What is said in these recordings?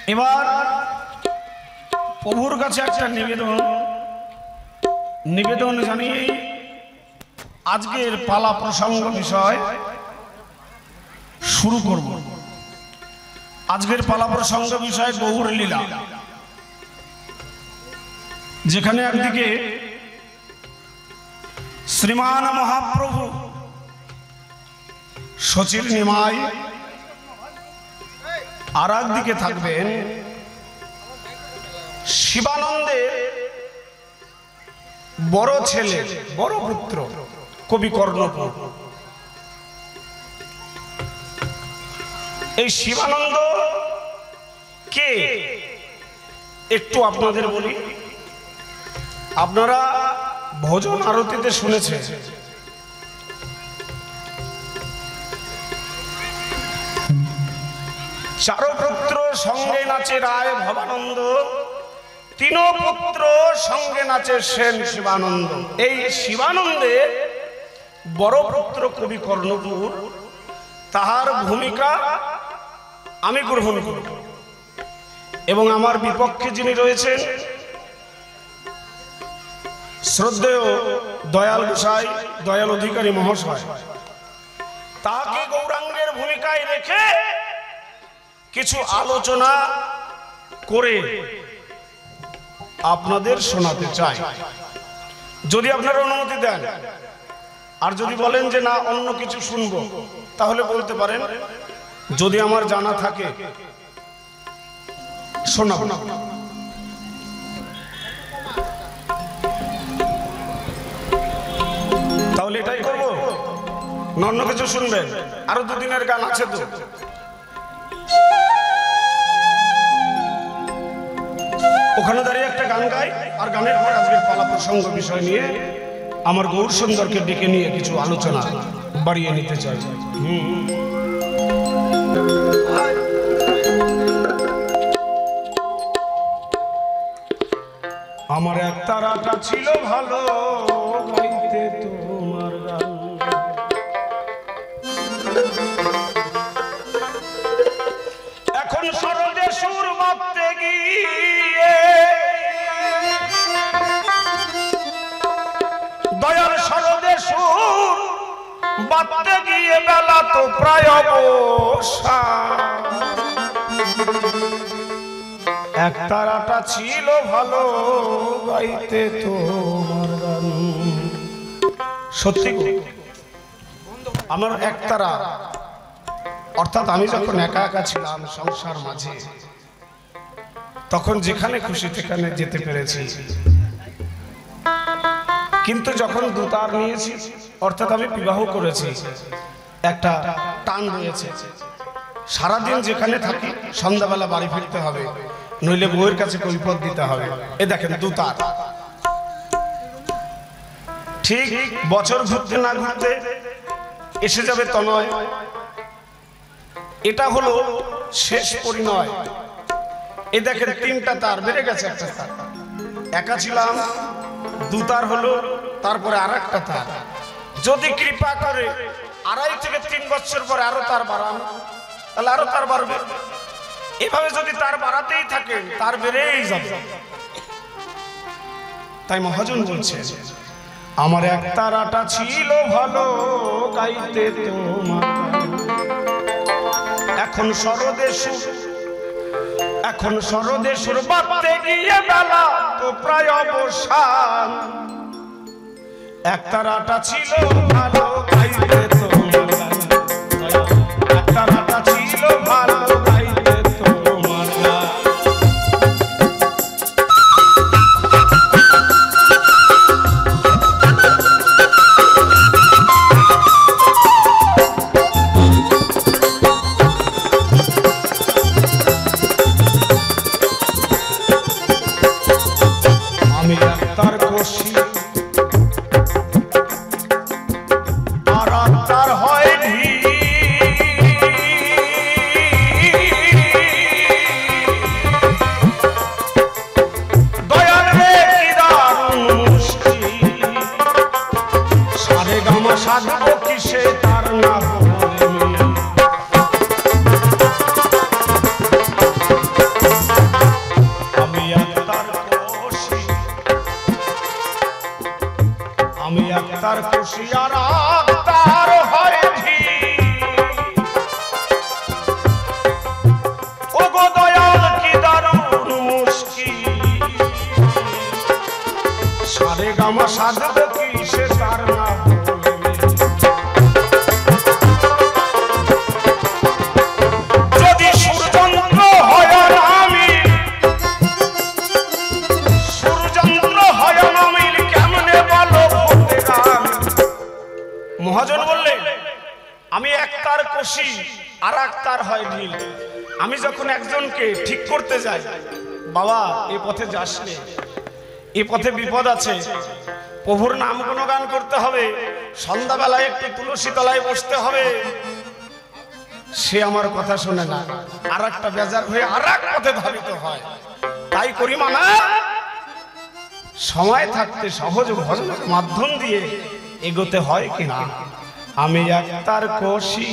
এবার প্রভুর কাছে একটা নিবেদন জানিয়ে আজকের পালা প্রসঙ্গ বিষয় শুরু করব। আজকের পালা প্রসঙ্গ বিষয় গৌর লীলা, যেখানে একদিকে শ্রীমান মহাপ্রভু সচির নিমাই, আর একদিকে থাকবেন শিবানন্দের বড় ছেলে, বড় পুত্র কবি কর্ণপুর। এই শিবানন্দ কে একটু আপনাদের বলি। আপনারা ভজন আরতিতে শুনেছেন চারো পুত্র সঙ্গে নাচে রায় ভবানন্দ, তিন পুত্র সঙ্গে নাচে সেন শিবানন্দ। এই শিবানন্দের বড় পুত্র কবি কর্ণপুর, তাহার ভূমিকা আমি গ্রহণ করব এবং আমার বিপক্ষে যিনি রয়েছেন শ্রদ্ধেয় দয়াল গোসাই, দয়াল অধিকারী মহাশয়, তাকে গৌরাঙ্গের ভূমিকায় রেখে কিছু আলোচনা করে আপনাদের শোনাতে চাই, যদি আপনারা অনুমতি দেন। আর যদি বলেন যে না অন্য কিছু শুনবো, তাহলে বলতে পারেন, যদি আমার জানা থাকে শোনাবো। তাহলে এটাই করবো না অন্য কিছু শুনবেন? আরো দুদিনের গান আছে তো। ওখানে দাঁড়িয়ে একটা গান গাই, আর গানের পর আজকের পালা প্রসঙ্গ বিষয় নিয়ে আমার গৌর সুন্দরকে ডেকে নিয়ে কিছু আলোচনা বাড়িয়ে নিতে চাই। আমার এক তারাটা ছিল ভালো গাইতে তোমার গান, এখন সরদে সুর বাঁধতে গিয়ে দয়াল সরদে সুর বাঁধতে গিয়ে বেলা তো প্রায় অবসান। এক তারাটা ছিল ভালো গাইতে তোমার গান। সত্যি আমার এক তারা, অর্থাৎ আমি যখন একা একা ছিলাম সংসার মাঝে, তখন যেখানে খুশি সেখানে যেতে পেরেছি। কিন্তু যখন দুতার নিয়েছি, অর্থাৎ আমি বিবাহ করেছি, একটা টান রয়েছে। সারাদিন যেখানে থাকি সন্ধ্যাবেলা বাড়ি ফিরতে হবে, নইলে বউয়ের কাছে কৈফিয়ত দিতে হবে। এ দেখেন দুতার। ঠিক বছর ঘুরতে না ঘুরতে এসে যাবে তনয়। এটা হলো শেষ পরিণয়। এ দেখেন তিনটা তার বেড়ে গেছে, একটা তার। একা ছিলাম, দুতার হলো, তারপরে আর একটা তার। যদি কৃপা করে 2.5 থেকে 3 বছর পরে আরো তার বাড়ান, তাহলে আরো তার বাড়বে। এভাবে যদি তার বাড়াতেই থাকে, তার বেড়েই যাবে। তাই মহাজন বলছে, আমার এক তারাটা ছিল ভালো গাইতে তোমার, এখন সরদে সুর বাঁধতে গিয়ে বেলা তো প্রায় অবসান। এক তারাটা ছিল ভালো গাইতে তোমার গান, এক তারাটা ছিল ভালো গাইতে তোমার গান। আমি তার খুশি আর তার হয় দয়াল রে কি দারুণ মুষ্টি, সারে গামা সাজবো কিসে তার না বলে। আমি একতার খুশি আর আক্তার হয় ঝি ও গো দয়াল কি দারুণ মুশকিল সারে গামা সাজবে কি সে তার না মহাজন বললেন আমি একতার কষি আর একতার হয় ঢিল। আমি যখন একজনকে ঠিক করতে যাই, বাবা এই পথে যাস নে, এই পথে বিপদ আছে, প্রভুর নাম গুণগান করতে হবে, সন্ধ্যাবেলায় একটু তুলসী তলায় বসতে হবে, সে আমার কথা শোনে না, আর একটা বেজার হয়ে আর এক পথে ধাবিত হয়। তাই করি মানা সময় থাকতে সহজ ভজনের মাধ্যম দিয়ে এগোতে হয় কিনা। আমি একতার কষি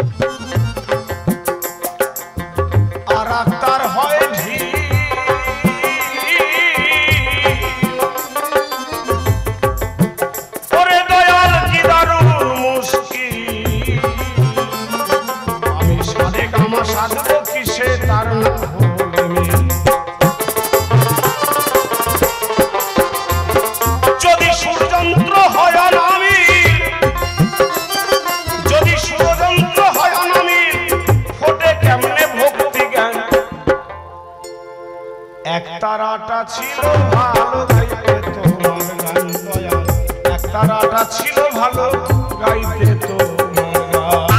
আর একতার হয় ঢি ওরে দয়াল কি দারুণ মুশকিল আমি সারে গামা সাজব কিসে তার না হলে যদি ষড়যন্ত্র হয় আমি যদি ষড়যন্ত্র হয় আমি ফোটে কেমনে ভক্তি জ্ঞান একতারাটা ছিল ভালো গাইতে তোমার গান দয়াল একতারাটা ছিল ভালো গাইতে তোমার গান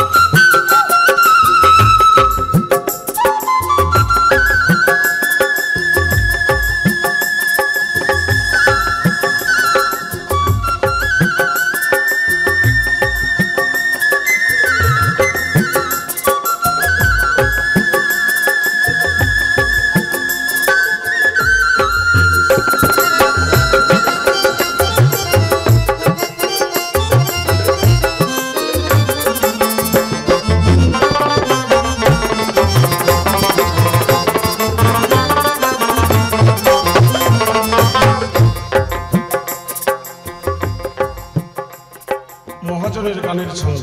মহাজনের গানের ছন্দ।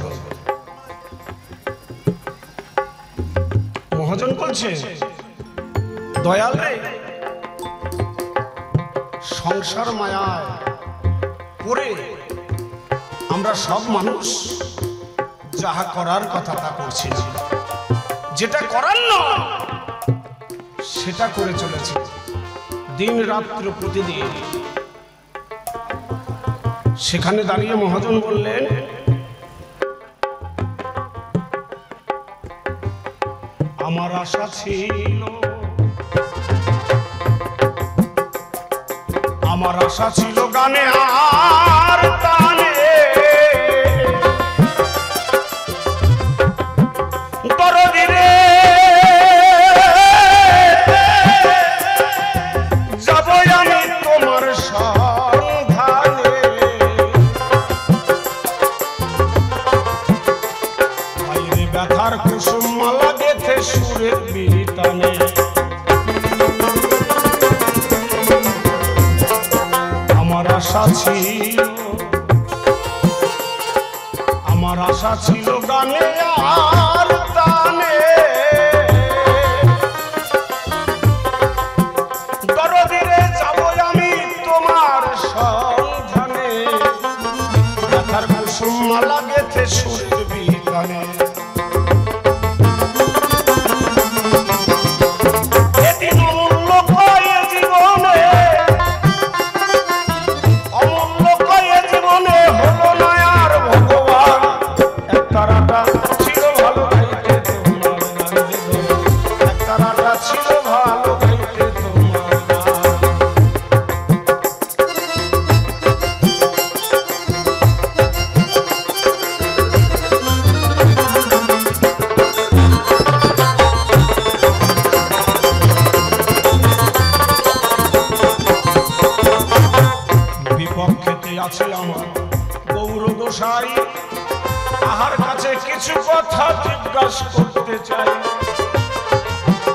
মহাজন বলছে দয়াল রে সংসার মায়ায় পড়ে আমরা সব মানুষ যাহা করার কথা তা করছি, যেটা করার নয় সেটা করে চলেছে দিন রাত্র প্রতিদিন। সেখানে দাঁড়িয়ে মহাজন বললেন আমার আশা ছিল আমার আশা ছিল গানে আর তানে দরদি রে যাব আমি তোমার সন্ধানে বাইরে ব্যথার কুসুম মালা গেথে সুরের বিতানে আমার আশা ছিল গানে আর তানে দরদিরে যাব আমি তোমার সন্ধানে ব্যথার কুসুম মালা গেথে সুরের বিতানে আছে আমার গৌর গোসাই, তাহার কাছে কিছু কথা জিজ্ঞাসা করতে চাই।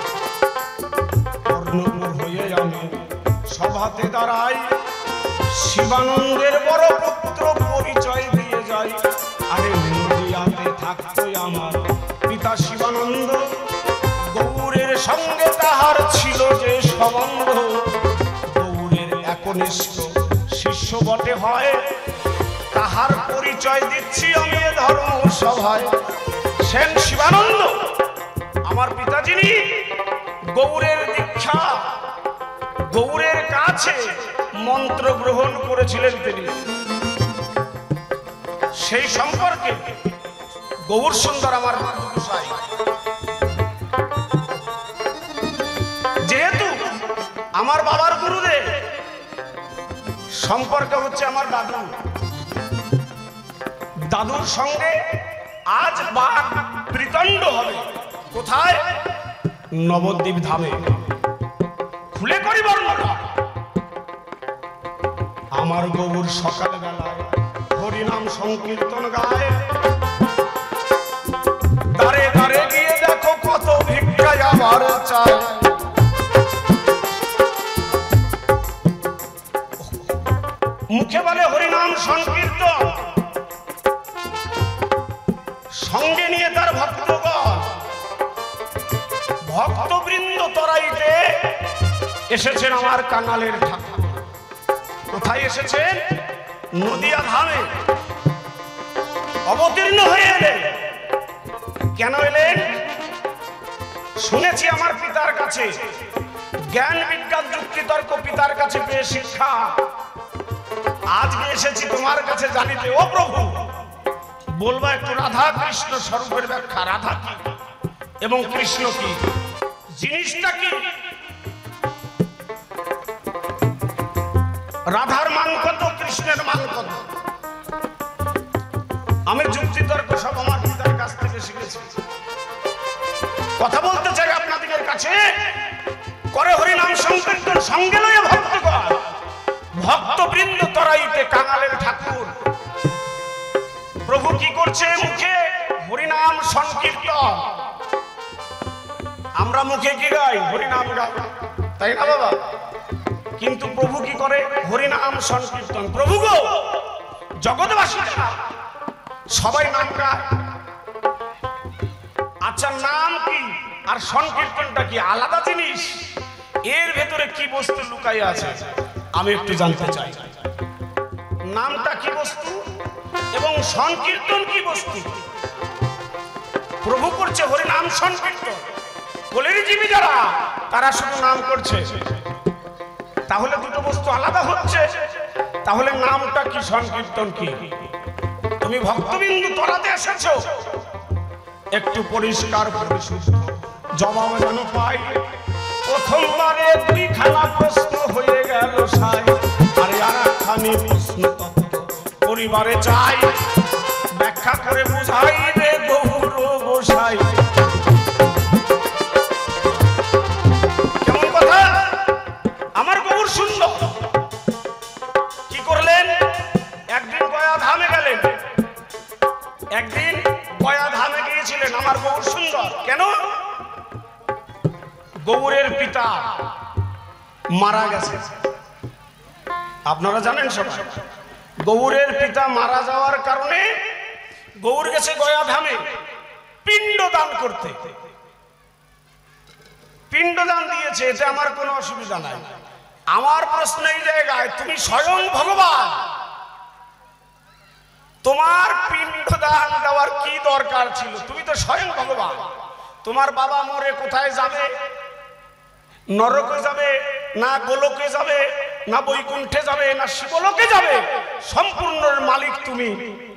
কর্ণপুর হয়ে আমি সভাতে দাঁড়াই, শিবানন্দের বড় পুত্র পরিচয় দিয়ে যায়। আরে নদিয়াতে থাকতো আমার পিতা শিবানন্দ, গৌরের সঙ্গে তাহার ছিল যে সম্বন্ধ, গৌরের একনিষ্ঠ শিষ্য বটে হয়, তাহার পরিচয় দিচ্ছি আমি এ ধর্ম সভায়। সেন শিবানন্দ আমার পিতা, যিনি গৌরের দীক্ষা, গৌরের কাছে মন্ত্র গ্রহণ করেছিলেন, তিনি সেই সম্পর্কে গৌর সুন্দর আমার গোসাই, যেহেতু আমার বাবার গুরুদেব সম্পর্ক হচ্ছে আমার দাদু, দাদুর সঙ্গে আজ বাঘ প্রীতণ্ড হবে। কোথায়? নবদ্বীপ ধামে। খুলে করি বর্ণনা। আমার গৌর সকাল বেলায় হরিনাম সংকীর্তন গায়, দাঁড়ে দাঁড়ে গিয়ে দেখো কত ভিক্ষায় আমার চায়। মুখে বলে হরিনাম সংকীর্তন, সঙ্গে নিয়ে তার ভক্তগণ, ভক্তবৃন্দ তরাইতে এসেছেন আমার কাঙালের ঠাকুর। কোথায় এসেছেন? নদিয়া ধামে অবতীর্ণ হয়ে এলেন। কেন এলেন? শুনেছি আমার পিতার কাছে জ্ঞান বিজ্ঞান যুক্তিতর্ক পিতার কাছে পেয়ে শিক্ষা, আজকে এসেছি তোমার কাছে জানিতে। ও প্রভু, বলবা একটু রাধা কৃষ্ণ স্বরূপের ব্যাখ্যা। রাধা কি এবং কৃষ্ণ কি, জিনিসটা কি? রাধার মান কত, কৃষ্ণের মান কত? আমি যুক্তিতর্ক সব আমার পিতার কাছ থেকে শিখেছি। কথা বলতে চাই আপনাদের কাছে। করে হরিনাম সংকীর্তন সঙ্গে লয়ে ভক্তগণ, ভক্তবৃন্দ তরাইতে কাঙালের ঠাকুর। প্রভু কি করছে? মুখে হরিনাম সংকীর্তন। আমরা মুখে কি গাই? হরিনাম গাই, তাই না বাবা? কিন্তু প্রভু কি করে? হরিনাম সংকীর্তন। প্রভু গো, জগৎবাসীরা সবাই নাম গায়। আচ্ছা, নাম কি আর সংকীর্তনটা কি আলাদা জিনিস? এর ভেতরে কি বস্তু লুকাই আছে আমি একটু জানতে চাই। নামটা কি বস্তু এবং সংকীর্তন কি বস্তু? প্রভু করছে হরিনাম সংকীর্তন, বলেরই জীবী যারা তারা শুধু নাম করছে। তাহলে দুটো বস্তু আলাদা হচ্ছে। তাহলে নামটা কি, সংকীর্তন কি? তুমি ভক্তবিন্দু তলাতে এসেছো, একটু পরিষ্কার পরিশুদ্ধ জবাব যেন পাই। প্রথমবারে দুইখানা প্রশ্ন হয়ে গেল সাই, আরে আর একখানি প্রশ্ন তত্ত্ব পরিবারে চাই। ব্যাখ্যা করে বুঝাই রে গৌর গোসাই। কেমন কথা? আমার গৌর সুন্দর কি করলেন? একদিন গয়া ধামে গেলেন, একদিন গয়া ধামে গিয়েছিলেন আমার গৌর সুন্দর। কেন? গৌরের পিতা মারা গেছে, আপনারা জানেন সবাই। গৌরের পিতা মারা যাওয়ার কারণে গৌর গেছে গয়া ধামে পিণ্ড দান করতে। পিণ্ড দান দিয়েছে, এতে আমার কোনো অসুবিধা নাই। আমার প্রশ্ন এই জায়গায়, তুমি স্বয়ং ভগবান, তোমার পিণ্ড দান দেওয়ার কি দরকার ছিল? তুমি তো স্বয়ং ভগবান। তোমার বাবা মরে কোথায় যাবে? নরকে যাবে না গোলকে যাবে না বৈকুণ্ঠে যাবে না শিবলোকে যাবে? সম্পূর্ণ মালিক তুমি,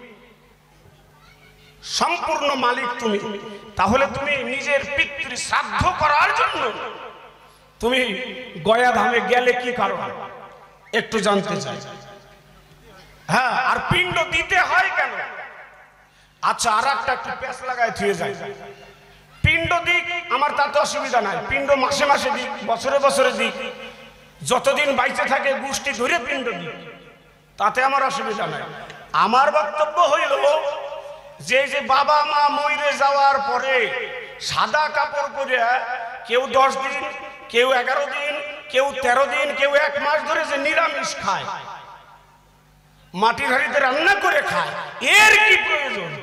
সম্পূর্ণ মালিক তুমি। তাহলে তুমি নিজের পিতৃ শ্রাদ্ধ করার জন্য তুমি গয়া ধামে গেলে কি কারণ একটু জানতে চাই। হ্যাঁ, আর পিণ্ড দিতে হয় কেন? আচ্ছা, আর একটা একটু পেঁচ লাগায় থুয়ে যায়। পিণ্ড দিক, আমার তাতে অসুবিধা নাই। পিণ্ড মাসে মাসে দিক, বছরে বছরে দিক, যতদিন বাইচে থাকে গোষ্ঠী ধরে পিণ্ড দিক, তাতে আমার অসুবিধা নাই। আমার বক্তব্য হইল যে বাবা মা মরে যাওয়ার পরে সাদা কাপড় পরে কেউ 10 দিন, কেউ 11 দিন, কেউ 13 দিন, কেউ 1 মাস ধরে যে নিরামিষ খায়, মাটির হাঁড়িতে রান্না করে খায়, এর কি প্রয়োজন?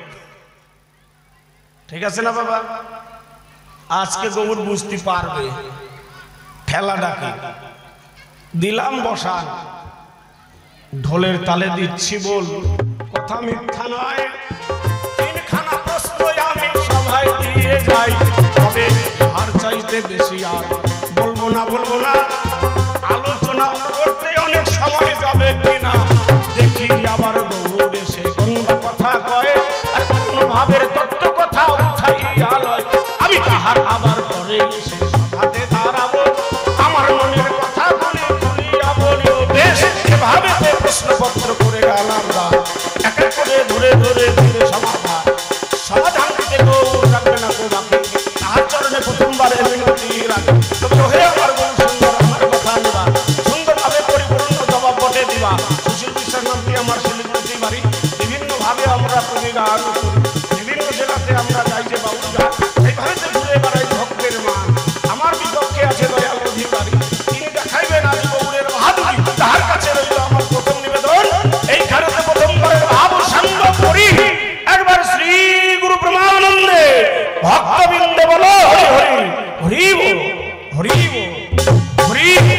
ঠিক আছে না বাবা? আজকে গৌর বুঝতে পারবে। ঠেলা ডাকে দিলাম বসান, ঢোলের তালে দিচ্ছি বল, কথা মিথ্যা নয়। তিনখানা প্রশ্ন আমি সভায় দিয়ে যাই, তবে আর চাইতে বেশি আর বলবো না আলোচনা করতে অনেক সময় যাবে কিনা দেখি। আবার গৌর এসে কোন কথা কয়, আর কোন ভাবের তত্ত্ব কথা উঠাইয়া লয়। আমি তাহার আবার পরে এসে সভাতে দাঁড়াবো, আমার মনের কথা বলে খুলিয়া বলিও। বেশ এভাবে প্রশ্নপত্র করে গেলাম বা এক এক করে ধরে ধরে ধীরে সমাধান দিতে গৌর রাখবে না কো বাকি। তাহার চরণে প্রথমবারে মিনতি রাখে, তবে হে আমার গৌর সুন্দর আমার কথা নিবা, সুন্দরভাবে পরিপূর্ণ জবাব বটে দিবা। সুশীল বিশ্বাস নামটি আমার শিলিগুড়িতে বাড়ি, বিভিন্ন ভাবে আমরা প্রতিগান করি, বিভিন্ন জেলাতে আমরা যাই যে বাউল গান, এইভাবে ঘুরে বেড়াই ভক্তের মান। আমার বিপক্ষে আছে দয়াল অধিকারী, তিনি দেখাইবেন আজ গৌরের বাহাদুরি। তাহার কাছে রইল আমার প্রথম নিবেদন, এই খারতে প্রথমবারের ভাব সঙ্গ করি। একবার শ্রী গুরু ব্রহ্মানন্দে ভক্তবৃন্দ বলো হরি হরি, হরি বল, হরি বল, হরি।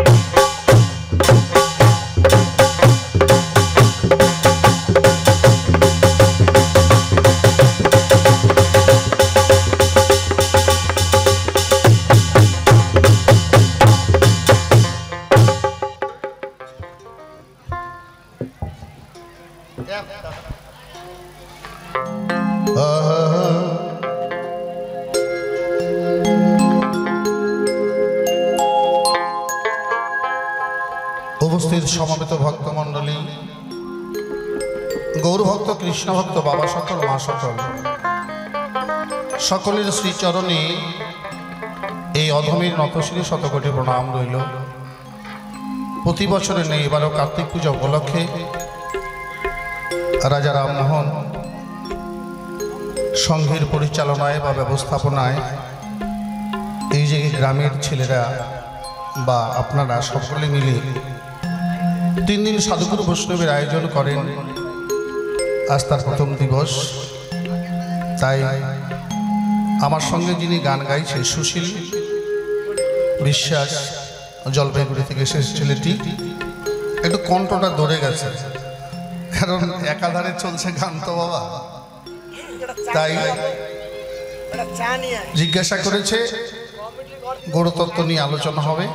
উপস্থিত সমবেত ভক্তমণ্ডলী, গৌরভক্ত কৃষ্ণ ভক্ত বাবা সকল মা সকল, সকলের শ্রীচরণে এই অধমের নতশিরে শতকোটি প্রণাম রইল। প্রতি বছরে নেই, এবারও কার্তিক পূজা উপলক্ষে রাজা রামমোহন সংঘের পরিচালনায় বা ব্যবস্থাপনায় এই যে গ্রামের ছেলেরা বা আপনারা সকলে মিলে 3 দিন সাধুগুরু বৈষ্ণবের আয়োজন করেন। আজ তার প্রথম দিবস, তাই আমার সঙ্গে যিনি গান গাইছে সুশীল বিশ্বাস, জলপাইগুড়ি থেকে শেষ ছেলেটি, একটু কণ্ঠটা ধরে গেছে, কারণ একাধারে চলছে গান তো বাবা। তাই জিজ্ঞাসা করেছে গৌরতত্ত্ব নিয়ে আলোচনা হবে,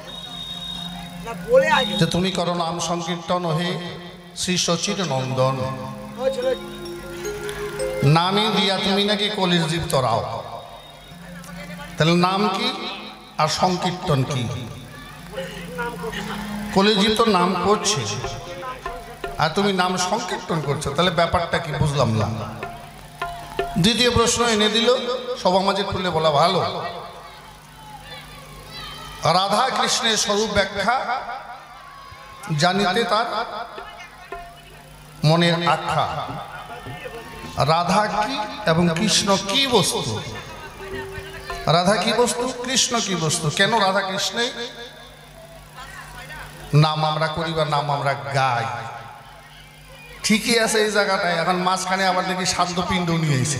যে তুমি করো নাম সংকীর্তন হে শ্রী সচির নন্দন, নামই দিয়া তুমি নাকি কলির জীব তরাও। তাহলে নাম কি আর সংকীর্তন কি? কলির জীব তো নাম করছে আর তুমি নাম সংকীর্তন করছো, তাহলে ব্যাপারটা কি বুঝলাম না। দ্বিতীয় প্রশ্ন এনে দিল, সভা মাঝে খুলে বলা ভালো। রাধা কৃষ্ণের স্বরূপ ব্যাখ্যা জানিতে তার মনের আখ্যা। রাধা কি এবং কৃষ্ণ কি বস্তু? রাধা কি বস্তু, কৃষ্ণ কি বস্তু? কেন রাধা কৃষ্ণে নাম আমরা করি বা নাম আমরা গাই, ঠিকই আছে এই জায়গাটায়। এখন মাঝখানে আবার দেখি শান্তপিণ্ড নিয়ে এসে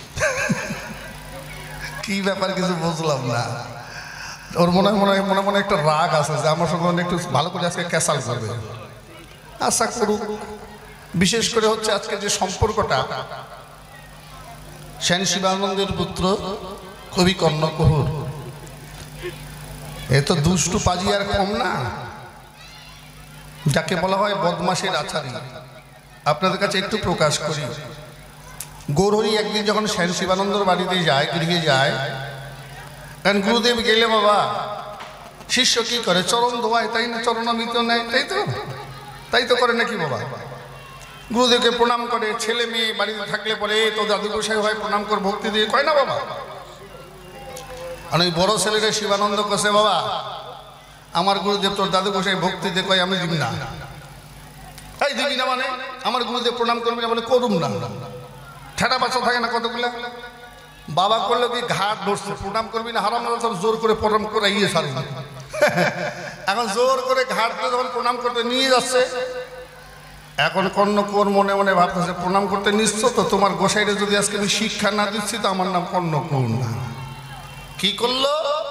কি ব্যাপার কিছু বুঝলাম না। ওর মনে একটা রাগ আছে যে আমার সঙ্গে একটু ভালো করে আজকে ক্যাসাল করবে। আশা করুক। বিশেষ করে হচ্ছে আজকে যে সম্পর্কটা সেন শিবানন্দের পুত্র কবি কর্ণকুহুর, এ তো দুষ্টু পাজি আর কম না, যাকে বলা হয় বদমাশের আচারী। আপনাদের কাছে একটু প্রকাশ করি। গৌরহরি একদিন যখন সেন শিবানন্দর বাড়িতে যায়, গৃহে যায়, কারণ গুরুদেব গেলে বাবা শিষ্য কি করে, চরণ ধোয়ায়, তাই না? চরণামৃত নেয়, তাই তো করে নাকি বাবা? গুরুদেবকে প্রণাম করে। ছেলে মেয়ে বাড়িতে থাকলে পরে তো দাদু গোসাই হয়, প্রণাম করে ভক্তি দিয়ে কয় না বাবা? আর ওই বড় ছেলেটা শিবানন্দ কষে, বাবা আমার গুরুদেব তোর দাদু গোসাই ভক্তি দিয়ে কয় আমি দিবি না। তাই দিবি না মানে? আমার গুরুদেব প্রণাম করবি না? বলে করুম না। ঠেটা বাচ্চা থাকে না কতগুলা। বাবা করলে কি ঘাট ধরছে, প্রণাম করবি না, হারাম সব জোর করে প্রণাম করে ইয়ে সারবি। এখন জোর করে ঘাট যখন প্রণাম করতে নিয়ে যাচ্ছে, এখন কর্ণকুর মনে মনে ভাবতেছে প্রণাম করতে নিশ্চয় তো, তোমার গোসাইরে যদি আজকে আমি শিক্ষা না দিচ্ছি তো আমার নাম কর্ণকুর না। কি করলো,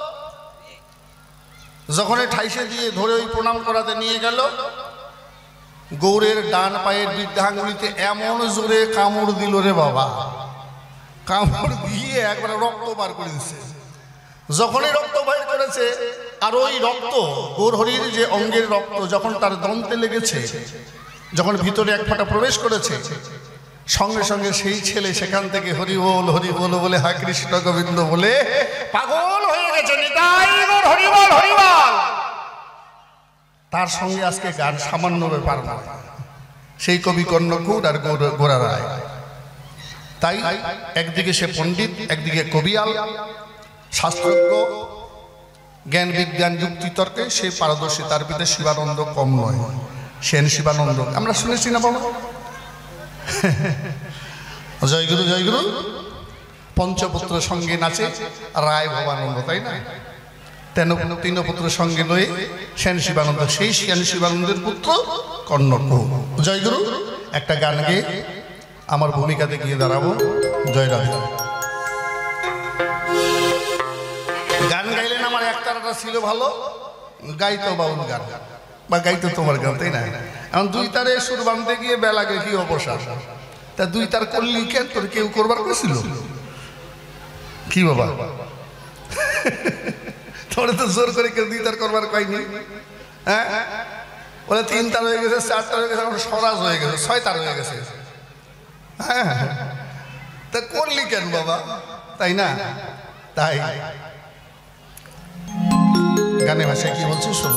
যখন ঠাইসে দিয়ে ধরে ওই প্রণাম করাতে নিয়ে গেল, গৌরের ডান পায়ের বৃদ্ধাঙ্গুলিতে এমন জোরে কামড় দিল রে বাবা, কামড় দিয়ে একবারে রক্ত বার করে দিচ্ছে। যখনই রক্ত বাইর করেছে, আর ওই রক্ত গৌরহরির যে অঙ্গের রক্ত যখন তার দন্তে লেগেছে, যখন ভিতরে এক ফোঁটা প্রবেশ করেছে, সঙ্গে সঙ্গে সেই ছেলে সেখান থেকে হরি বল বলে হা কৃষ্ণ গোবিন্দ বলে পাগল হয়ে গেছে। নিতাই গৌর হরি বল হরি বল। তার সঙ্গে আজকে গান সামান্য ব্যাপার না, সেই কবি কর্ণকুর আর গোরা রায়। তাই একদিকে সে পণ্ডিত, একদিকে কবিয়াল, শাস্ত্রজ্ঞ, জ্ঞান বিজ্ঞান যুক্তি তর্কে সে পারদর্শী। তার পিতা শিবানন্দ কম নয়, সেন শিবানন্দ আমরা শুনেছি না বাবা? জয়গুরু জয়গুরু। পঞ্চপুত্র সঙ্গে নাচে রায় ভবানন্দ, তাই না? তিন পুত্র সঙ্গে লয়ে সেন শিবানন্দ, সেই সেন শিবানন্দের পুত্র কর্ণকুর। জয়গুরু। একটা গান গেয়ে আমার ভূমিকাতে গিয়ে দাঁড়াবো। জয় রাধে। গান গাইলেন আমার একতারাটা ছিল ভালো, গাইতো বাউল গান বা গাইতো তোমার গান, তাই না? এখন দুই তারে সুর বাঁধতে গিয়ে বেলাগে কি অবসর, তা দুই তার করলি কেন? তোর কেউ করবার করেছিল কি বাবা? তোরে তো জোর করে কেউ দুই তার করবার কয়নি। হ্যাঁ, বলে তিন তার হয়ে গেছে, চার তার হয়ে গেছে, এখন সরাজ হয়ে গেছে, ছয় তার হয়ে গেছে। হ্যাঁ, তা করলি কেন বাবা, তাই না? তাই গানে ভাষায় কি বলছে শোনো।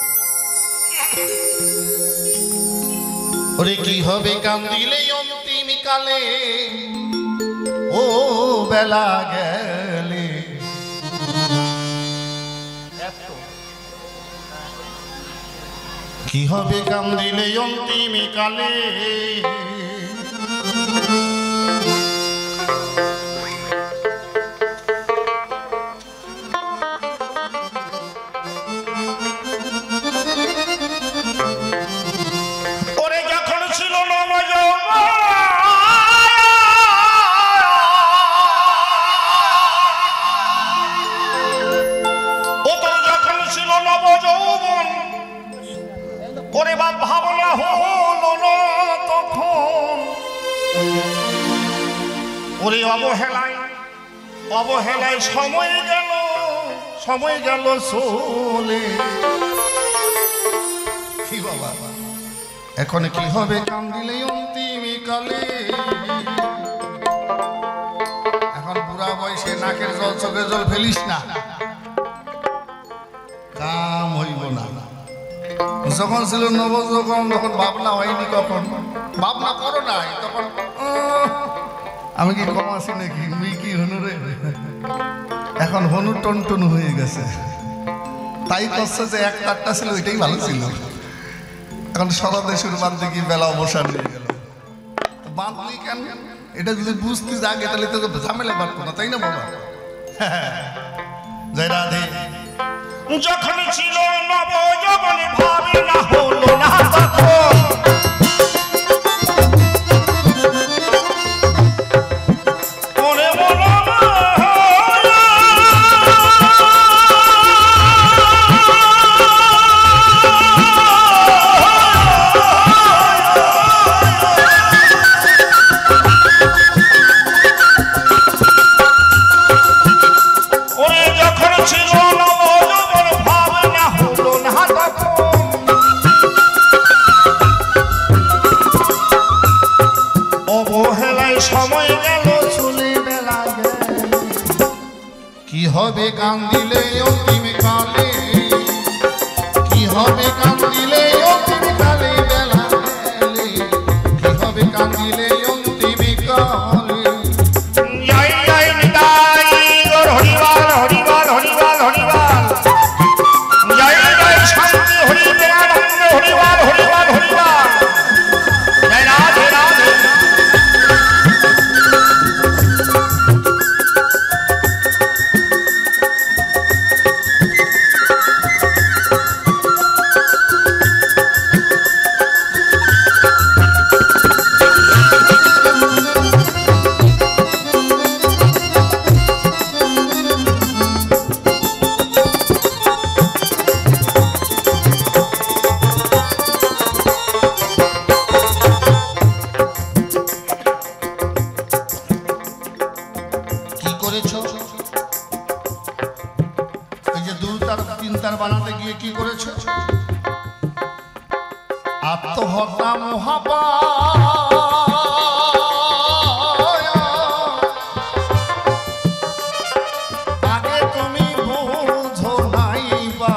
ওরে কি হবে কান্দিলে অন্তিম কালে, ও বেলা গেলে, কি হবে কান্দিলে অন্তিম কালে, ভাবনা হলো না তখন, ওরে অবহেলায় সময় গেল চলে। কি বাবা, এখন কি হবে কান্দিলে অন্তিম কালে, এখন বুড়া বয়সে নাকের জল চোখের জল ফেলিস না, কাম হইব না। যখন ছিল নবযৌবন, যখন ভাবনা হয়নি, কখন ভাবনা করো নাই, তখন আমি কি কম আছি নাকি, মুই কি হনুরে। এখন হনু টনটন হয়ে গেছে, তাই করছে যে এক তারটা ছিল ওইটাই ভালো ছিল। এখন সরদেশুর বাঁধতে কি বেলা অবসান হয়ে গেল, বাঁধলি কেন? এটা যদি বুঝতে জাগে তাহলে তো ঝামেলা বাড়তো না, তাই না বাবা? জয় রাধে। যখন ছিল নবযৌবনে ভাবনা হলো না তখন, সময় গেল চলে বেলা গেলে, কি হবে কান্দিলে অন্তিম কালে, কি হবে কান্দিলে অন্তিম কালে, বেলা গেলে কি হবে কান্দিলে অন্তিম কালে। জয় জয় নিতাই গৌর হরিবল হরিবল হরিবল হরিবল, জয় জয় শান্তি হরি প্রেমানন্দ হরিবল হরিবল হরিবল। জয় রাধে রাধে। মহাপায় আগে তুমি বোঝো নাই বা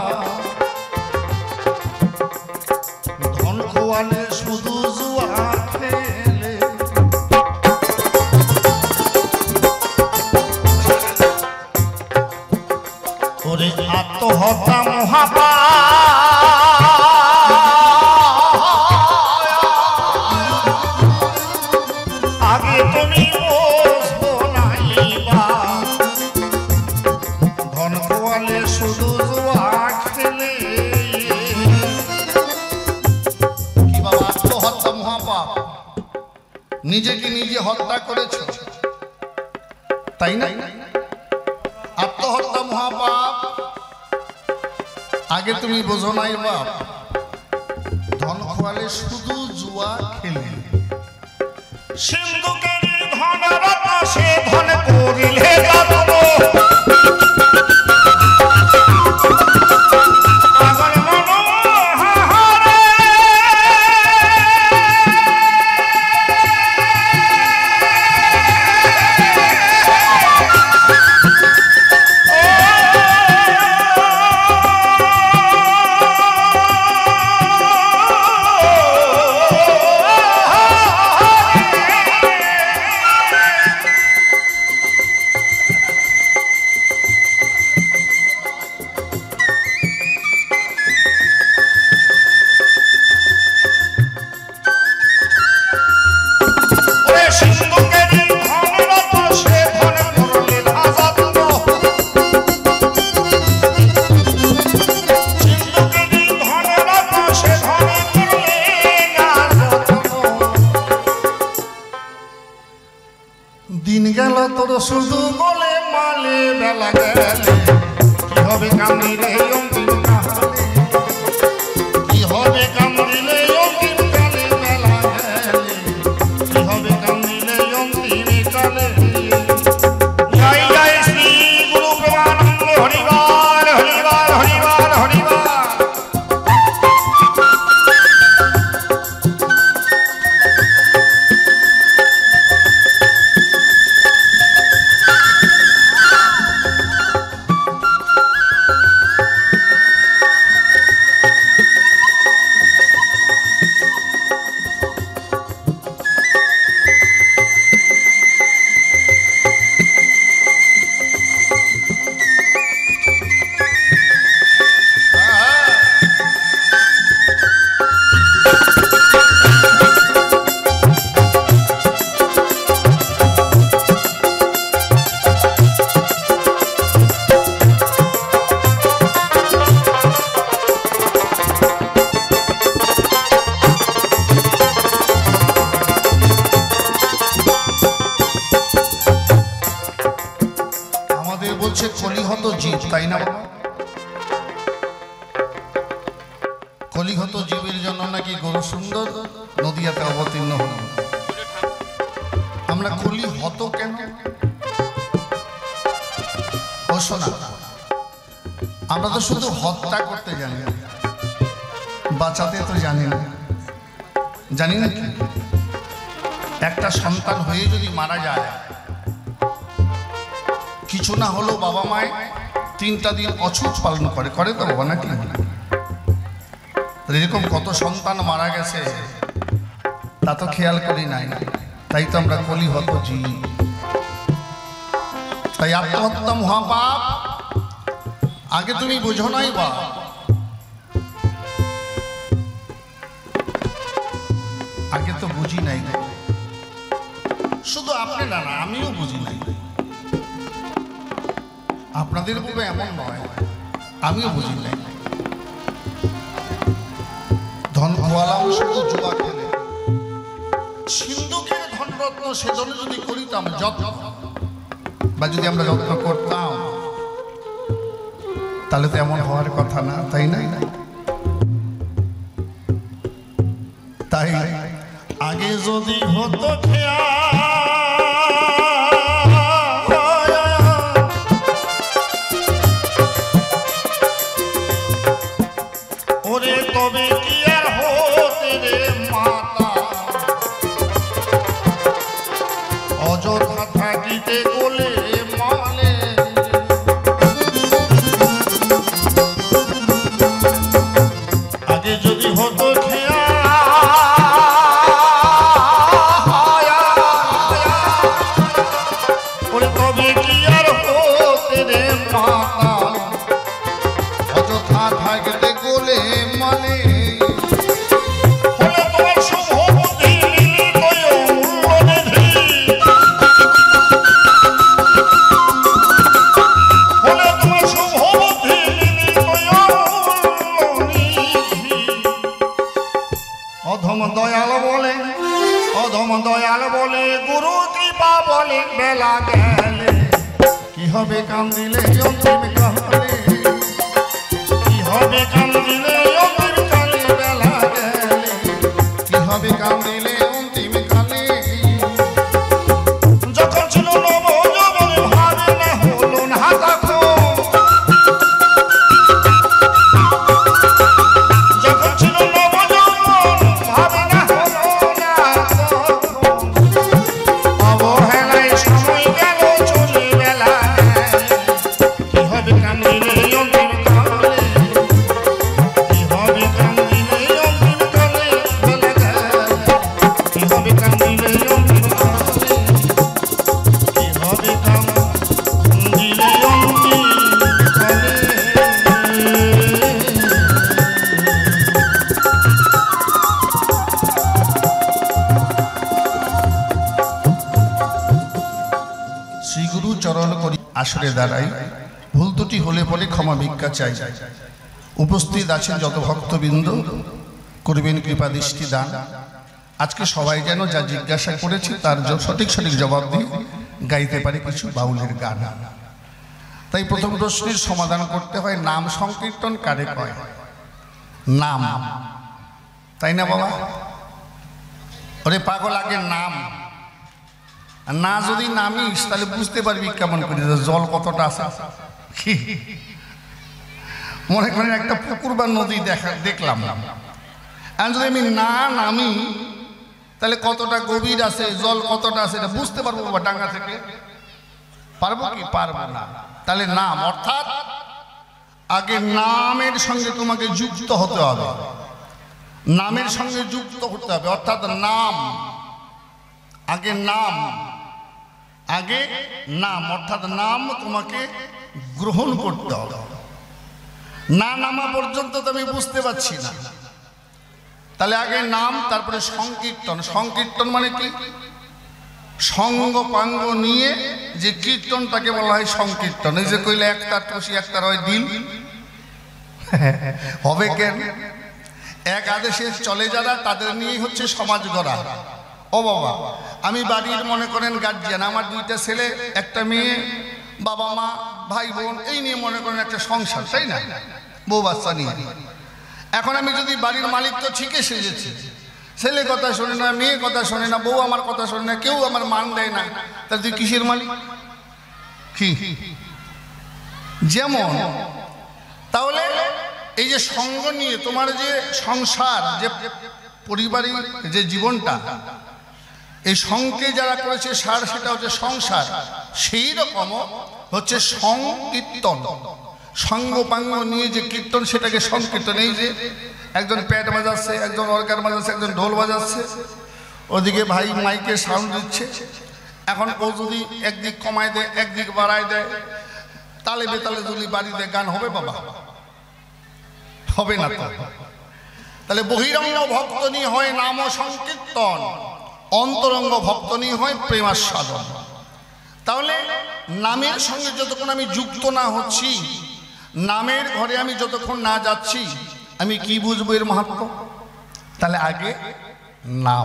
ধন খোয়ালে শুধু জুয়া খেলে ওরে আত্মহত্যা মহাপায় আগে তুমি বোঝো নাই বা ধন খোয়ালে শুধু জুয়া খেলে কি বাবা আত্মহত্যা মহাপাপ নিজেকে নিজে হত্যা করেছ তাই না আত্মহত্যা মহাপাপ আগে তুমি বোঝো নাই বাপ ধন খোয়ালে শুধু জুয়া খেলে সিন্ধুকের ধন সে ধন করিলে দিন গেল তোর শুধু বলে মালে বেলা গেলে কি হবে কামড়িলে অন্তিম কালে কি হবে কামড়িলে অন্তিম কালে বেলা গেলে কি হবে কামড়িলে অন্তিম কালে জয় জয় শ্রী গুরু প্রেমানন্দ হরিবার হরিবার হরিবার হরিবার বলছে কলিহত জীব তাই না কলিহত জীবের জন্য নাকি গরু সুন্দর নদিয়াতে অবতীর্ণ হল আমরা কলিহত কেন ও শোনা আমরা তো শুধু হত্যা করতে জানি বাঁচাতে তো জানি না জানি না কি একটা সন্তান হয়ে যদি মারা যায় কিছু না হলো বাবা মায় 3টা দিন অছুত পালন করে করে তো বাবা নাকি এরকম কত সন্তান মারা গেছে তা তো খেয়াল করি নাই তাই তো আমরা কলিহত জীব তাই আত্মহত্যা মহাপাপ আগে তুমি বুঝো নাই বা আগে তো বুঝি নাই শুধু আপনি না না আমিও বুঝি নাই আপনাদের পূর্বে এমন নয় আমিও বুঝি নাই ধন খোয়ালাম শুধু জুয়া খেলে সিন্ধুকের ধনরত্ন সেজন্য যদি করিতাম যত্ন বা যদি আমরা যত্ন করতাম তাহলে তো এমন হওয়ার কথা না তাই না তাই আগে যদি হতো ওরে তবে কি আর হতে রে মাতা বলে অধম দয়াল বলে গুরু কৃপা বলে বেলা গেলে কি হবে কান্দিলে অন্তিম কালে কি হবে কান্দিলে অন্তিম কালে বেলা গেলে কি হবে কান্দিলে অন্তিম কালে যখন ছিল নব যৌবন ভাবে না হলো না তখন যখন ছিল নব যৌবন ভাবে না হলো না তখন অবহেলায় সময় গেল চলে বেলা কি হবে কান্দিলে অন্তিম কালে কি হবে কান্দিলে অন্তিম কালে বেলা কি হবে কান্দিলে অন্তিম কালে কি হবে কান্দিলে অন্তিম কালে শ্রীগুরু চরণ করি আসরে দাঁড়াই ভুল ত্রুটি হলে পরে ক্ষমা ভিক্ষা চাই উপস্থিত আছেন যত ভক্তবৃন্দ করবেন কৃপা দৃষ্টি দান আজকে সবাই যেন যা জিজ্ঞাসা করেছে তার সঠিক সঠিক জবাব দিয়ে গাইতে পারে কিছু বাউলের গান তাই প্রথম প্রশ্নের সমাধান করতে হয় নাম সংকীর্তন কারে কয় নাম তাই না বাবা ওরে পাগল আগে নাম না যদি নামিস তাহলে বুঝতে পারবি কেমন করে জল কতটা আছে মনে করেন একটা পুকুর বা নদী দেখলাম আর যদি আমি না নামি তাহলে কতটা গভীর আছে জল কতটা আছে এটা বুঝতে পারবো বাবা ডাঙ্গা থেকে পারবো কি পারবো না তাহলে নাম অর্থাৎ আগে নামের সঙ্গে তোমাকে যুক্ত হতে হবে নামের সঙ্গে যুক্ত হতে হবে অর্থাৎ নাম আগে নাম অর্থাৎ নাম তোমাকে গ্রহণ করতে হবে না নামা পর্যন্ত তো আমি বুঝতে পারছি না তাহলে আগে নাম তারপরে সংকীর্তন সংকীর্তন মানে কি সঙ্গ পাঙ্গ নিয়ে যে কীর্তনটাকে বলা হয় সংকীর্তন এই যে কইলে একটার টসি একটার হয় দিন হবে কেন এক আদেশে চলে যারা তাদের নিয়েই হচ্ছে সমাজ গড়া ও বাবা আমি বাড়ির মনে করেন গার্জিয়ান আমার দুইটা ছেলে একটা মেয়ে বাবা মা ভাই বোন এই নিয়ে মনে করেন একটা সংসার তাই না বউ বাচ্চা নিয়ে এখন আমি যদি বাড়ির মালিক তো ঠিকই সেজেছি ছেলে কথা শোনে না মেয়ে কথা শোনে না বউ আমার কথা শোনে না কেউ আমার মান দেয় না তাহলে তুই কিসের মালিক কি যেমন তাহলে এই যে সঙ্গ নিয়ে তোমার যে সংসার যে পরিবারিক যে জীবনটা এই সঙ্গে যারা করেছে সার সেটা হচ্ছে সংসার সেই রকম হচ্ছে সংকীর্তন সঙ্গ পাঙ্গ নিয়ে যে কীর্তন সেটাকে সংকীর্তন এই যে একজন প্যাট বাজাচ্ছে একজন অর্গান বাজাচ্ছে একজন ঢোল বাজাচ্ছে ওদিকে ভাই মাইকে সাউন্ড দিচ্ছে এখন ও যদি একদিক কমায় দেয় একদিক বাড়ায় দেয় তালে বেতালে যদি বাড়িতে গান হবে বাবা হবে না তো তাহলে বহিরঙ্গ ভক্তনী হয় নাম সংকীর্তন অন্তরঙ্গ ভক্তনী হয় প্রেমাস্বাদন তাহলে নামের সঙ্গে যতক্ষণ আমি যুক্ত না হচ্ছি নামের ঘরে আমি যতক্ষণ না যাচ্ছি আমি কি বুঝবো এর মাহাত্ম্য তাহলে আগে নাম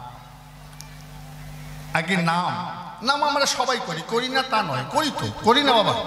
নাম আমরা সবাই করি না তা নয় করি না বাবা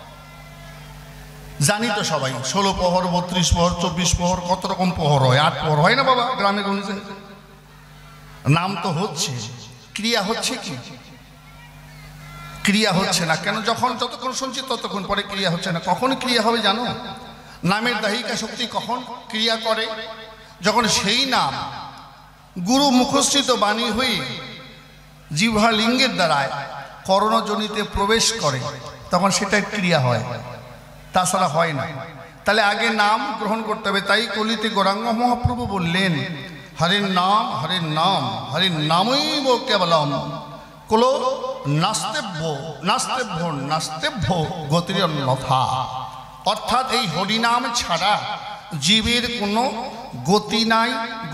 জানি তো সবাই 16 প্রহর 32 প্রহর 24 প্রহর কত রকম প্রহর হয় 8 প্রহর হয় না বাবা গ্রামে গঞ্জে নাম তো হচ্ছে ক্রিয়া হচ্ছে কি ক্রিয়া হচ্ছে না কেন যতক্ষণ শুনছি ততক্ষণ পরে ক্রিয়া হচ্ছে না কখন ক্রিয়া হবে জানো নামের দাহিকা শক্তি কখন ক্রিয়া করে যখন সেই নাম গুরু মুখস্থিত বাণী হয়ে জিহ্বা লিঙ্গের দ্বারায় করণজনিতে প্রবেশ করে তখন সেটাই ক্রিয়া হয় তাছাড়া হয় না তাহলে আগে নাম গ্রহণ করতে হবে তাই কলিতে গৌরাঙ্গ মহাপ্রভু বললেন হরির নাম হরির নামৈব কেবলম কলো নাস্তেভ্য গতির অন্যথা অর্থাৎ এই হরিনাম ছাড়া জীবের কোনো গতি নাই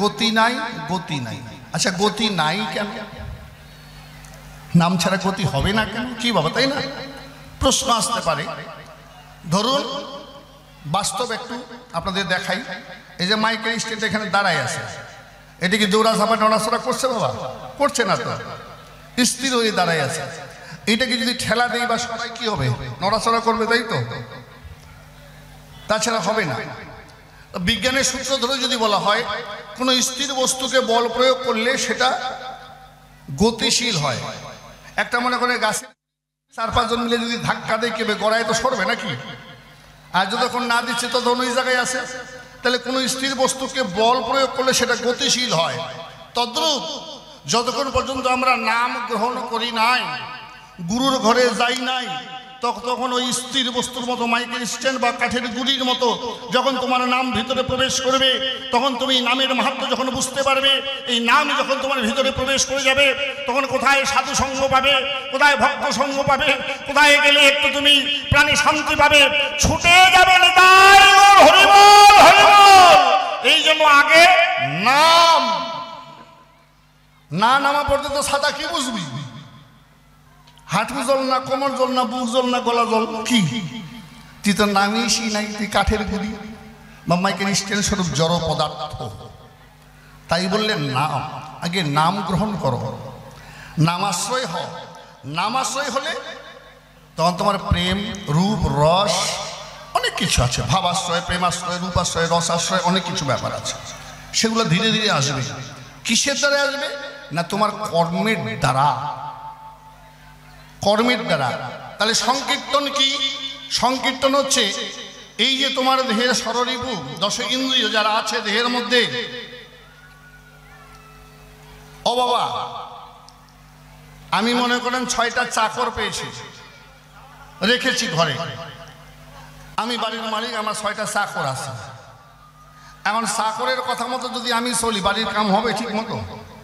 আচ্ছা গতি নাই কেন নাম ছাড়া গতি হবে না কেন কি বাবা তাই না প্রশ্ন আসতে পারে ধরুন বাস্তব একটু আপনাদের দেখাই এই যে মাইকেল স্টেট এখানে দাঁড়ায় আছে এটা কি দৌড়া ঝাপা নড়াচড়া করছে বাবা? করছে না তো, স্থির হয়ে দাঁড়ায় আছে। এটাকে যদি ঠেলা দেই বা সবাই কি হবে? নড়াচড়া করবে, তাই তো? তাছাড়া হবে না। বিজ্ঞানের সূত্র ধরে যদি বলা হয় কোনো স্থির বস্তুকে বল প্রয়োগ করলে সেটা গতিশীল হয়। একটা মনে করে গাছে 4-5 জন মিলে যদি ধাক্কা দেয় কেবে গড়ায় তো সরবে নাকি? আর যতক্ষণ না দিচ্ছে ততক্ষণ ওই জায়গায় আছে। তাহলে কোনো স্থির বস্তুকে বল প্রয়োগ করলে সেটা গতিশীল হয়। তদ্রূপ যতক্ষণ পর্যন্ত আমরা নাম গ্রহণ করি নাই, গুরুর ঘরে যাই নাই, তখন ওই স্থির বস্তুর মতো মাইকেল স্ট্যান্ড বা কাঠের গুড়ির মতো যখন তোমার নাম ভিতরে প্রবেশ করবে, তখন তুমি নামের মাহাত্ম্য যখন বুঝতে পারবে, এই নাম যখন তোমার ভিতরে প্রবেশ করে যাবে, তখন কোথায় সাধু সঙ্গ পাবে, কোথায় ভক্ত সঙ্গ পাবে, কোথায় গেলে একটু তুমি প্রাণী শান্তি পাবে, ছুটে যাবে নিতাই গৌর হরিবল হরিবল। এই জন্য আগে নাম, না নামা পর্যন্ত সাদা কি বুঝবি? হাঁটু জল না, কোমর জল না, বুক জল না, গলা জল কি? তুই তো নামিসই নাই, তুই কাঠের গুড়ি বা মাইকেল স্ট্যান্ড স্বরূপ জড় পদার্থ। তাই বললেন নাম, আগে নাম গ্রহণ করো, নামাশ্রয় হও। নামাশ্রয় হলে তখন তোমার প্রেম, রূপ, রস অনেক কিছু আছে, ভাবাশ্রয়, প্রেমাশ্রয়, রূপাশ্রয়, রসাশ্রয় অনেক কিছু ব্যাপার আছে। সেগুলো ধীরে ধীরে আসবে। কিসের দ্বারা আসবে? না তোমার কর্মের দ্বারা, কর্মের দ্বারা। তাহলে সংকীর্তন কি? সংকীর্তন হচ্ছে এই যে তোমার দেহের ষড়রিপু 10 ইন্দ্রিয় যারা আছে দেহের মধ্যে। ও বাবা, আমি মনে করেন 6টা চাকর পেয়েছি, রেখেছি ঘরে। আমি বাড়ির মালিক, আমার 6টা চাকর আছে। এখন চাকরের কথা মতো যদি আমি চলি, বাড়ির কাম হবে ঠিক মতো?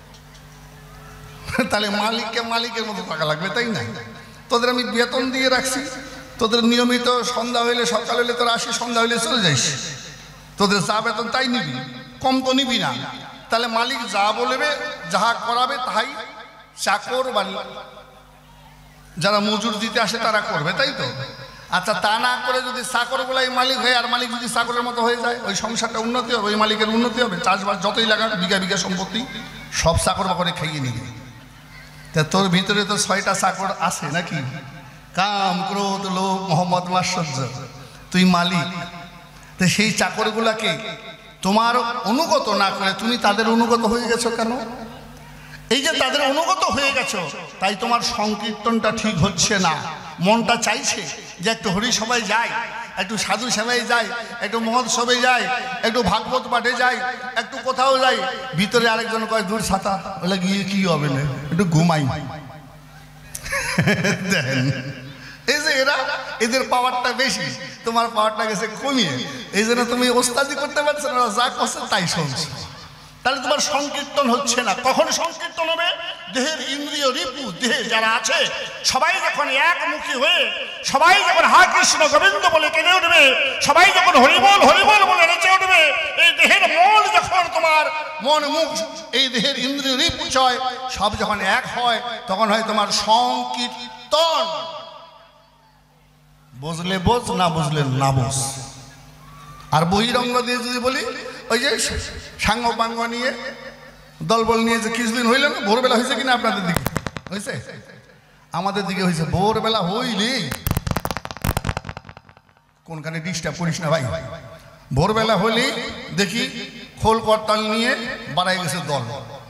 তাহলে মালিককে মালিকের মতো টাকা লাগবে, তাই না? তোদের আমি বেতন দিয়ে রাখছি, তোদের নিয়মিত সন্ধ্যা হইলে, সকাল হইলে তোরা আসি, সন্ধ্যা হইলে চলে যাইস, তোদের যা বেতন তাই নিবি, কম তো নিবি না। তাহলে মালিক যা বলবে, যাহা করাবে তাই চাকর বা যারা মজুর দিতে আসে তারা করবে, তাই তো? আচ্ছা, তা না করে যদি চাকর গুলাই মালিক হয়, আর মালিক যদি চাকরের মতো হয়ে যায়, ওই সংসারটা উন্নতি হবে, ওই মালিকের উন্নতি হবে। চাষবাস যতই লাগাক, বিঘা বিঘা সম্পত্তি সব চাকর বাকরে খাইয়ে নিবে। তা তোর ভিতরে তো 6টা চাকর আছে নাকি? কাম, ক্রোধ, লোভ, মোহাম্মদ, মাৎসর্য, তুই মালিক। তো সেই চাকরগুলাকে তোমার অনুগত না করে তুমি তাদের অনুগত হয়ে গেছো কেন? এই যে তাদের অনুগত হয়ে গেছো, তাই তোমার সংকীর্তনটা ঠিক হচ্ছে না। মনটা চাইছে যে একটু হরি সবাই যায়, একটু সাধু সেবায় যায়, একটু মহোৎসবে যায়, একটু ভাগবত পাঠে যায়, একটু কোথাও যায়। ভিতরে আরেকজন কয় দূর ছাতা, বলে গিয়ে কি হবে না, একটু ঘুমাই। দেখেন, এই যে এরা, এদের পাওয়ারটা বেশি, তোমার পাওয়ারটা গেছে কমিয়ে। এই জন্য তুমি ওস্তাদি করতে পারছো না, যা করছে তাই শুনছো। তাহলে তোমার সংকীর্তন হচ্ছে না। কখন সংকীর্তন হবে? দেহের ইন্দ্রিয় রিপু দেহে যারা আছে সবাই যখন একমুখী হয়ে, সবাই যখন হা কৃষ্ণ গোবিন্দ বলে কেঁদে উঠবে, সবাই যখন হরিবল হরিবল বলে নেচে উঠবে, এই দেহের মন যখন তোমার মন, মুখ, এই দেহের ইন্দ্রিয় রিপু চয় সব যখন এক হয়, তখন হয় তোমার সংকীর্তন। বুঝলে বোঝ, না বুঝলে না বোঝ। আর বহিরঙ্গ দিয়ে যদি বলি, ওই যে সাঙ্গ পাঙ্গ নিয়ে, দলবল নিয়ে যে কিছুদিন হইল না, ভোরবেলা হয়েছে কিনা আপনাদের দিকে? হয়েছে? আমাদের দিকে হয়েছে। ভোরবেলা হইলি, কোনখানে ডিস্টার্ব করিস না ভাই। ভোরবেলা হইলি দেখি খোল করতাল নিয়ে বাড়াই গেছে দল।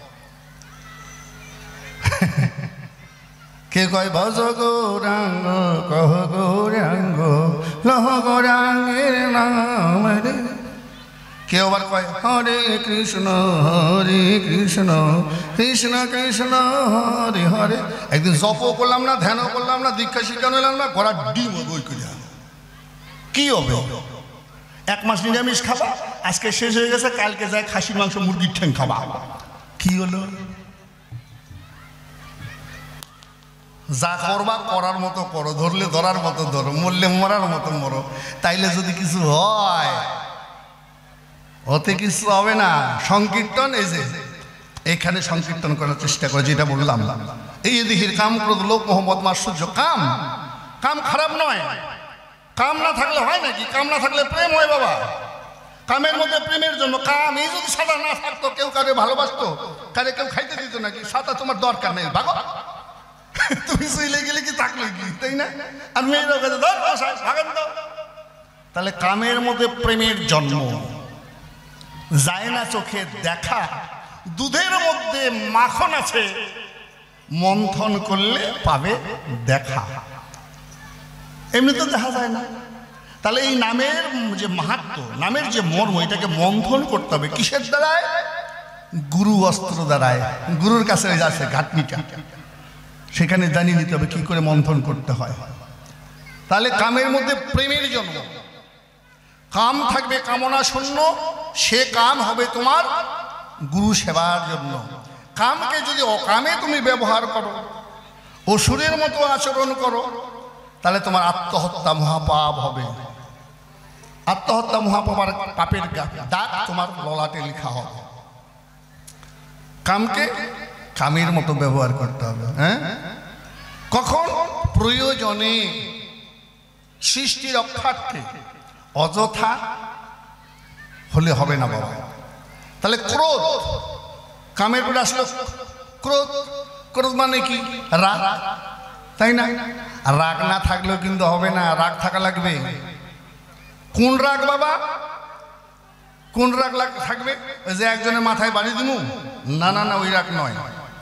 কে কয় ভজ গৌরাঙ্গ, কহ গৌরাঙ্গ, লহ গৌরাঙ্গের নাম রে। কেউ আবার কয় হরে কৃষ্ণ কৃষ্ণ কৃষ্ণ হরে হরে। একদিন জপও করলাম না, ধ্যানও করলাম না, দীক্ষা শিক্ষা নিলাম না, ঘোড়া ডিম বই করে কি হবে? 1 মাস নিরামিষ খাবা, আজকে শেষ হয়ে গেছে, কালকে যায় খাসির মাংস, মুরগির ঠ্যাং খাবা। কি হলো? যা করবা করার মতো করো, ধরলে ধরার মতো ধরো, মরলে মরার মতো মরো। তাইলে যদি কিছু হয়, ওতে কিছু হবে না। সংকীর্তন এই যে এখানে সংকীর্তন করার চেষ্টা করে, যেটা বললাম, এই দেহের কাম, ক্রোধ, লোভ, মোহাম্মদ, মাৎসর্য। কাম, কাম খারাপ নয়। কাম না থাকলে হয় নাকি? কাম না থাকলে প্রেম হয় বাবা। কামের মধ্যে প্রেমের জন্য। কাম এই যদি সাদা না থাকতো, কেউ কারে ভালোবাসতো, কারে কেউ খাইতে দিত নাকি? সাদা তোমার দরকার নেই, ভাগো। তুমি শুইলে গেলে কি থাকলো কি, তাই না? আর মেয়েরা কাছে ভাগান দাও। তাহলে কামের মধ্যে প্রেমের জন্ম। যায় না চোখে দেখা, দুধের মধ্যে মাখন আছে, মন্থন করলে পাবে দেখা। এমনি তো দেখা যায় না। তাহলে এই নামের যে মাহাত্ম্য, নামের যে মর্ম, এটাকে মন্থন করতে হবে। কিসের দ্বারায়? গুরু অস্ত্র দ্বারায়। গুরুর কাছে যাচ্ছে ঘাটনিটা, সেখানে জানিয়ে নিতে হবে কি করে মন্থন করতে হয়। তাহলে কামের মধ্যে প্রেমের জন্ম। কাম থাকবে কামনা শূন্য, সে কাম হবে তোমার গুরু সেবার জন্য। কামকে যদি অকামে তুমি ব্যবহার করো, অসুরের মতো আচরণ করো, তাহলে তোমার আত্মহত্যা মহাপাপ হবে। আত্মহত্যা মহাপাপার পাপের দাগ তোমার ললাটে লেখা হবে। কামকে কামের মতো ব্যবহার করতে হবে। হ্যাঁ, কখন? প্রয়োজনে, সৃষ্টি রক্ষার্থে। অযথা হলে হবে না বাবা। তাহলে ক্রোধ, কামের পরে আসলো ক্রোধ। ক্রোধ মানে কি? রাগ, তাই না? রাগ না থাকলেও কিন্তু হবে না, রাগ থাকা লাগবে। কোন রাগ বাবা? কোন রাগ থাকবে? যে একজনের মাথায় বাড়ি দিমু? না না না, ওই রাগ নয়।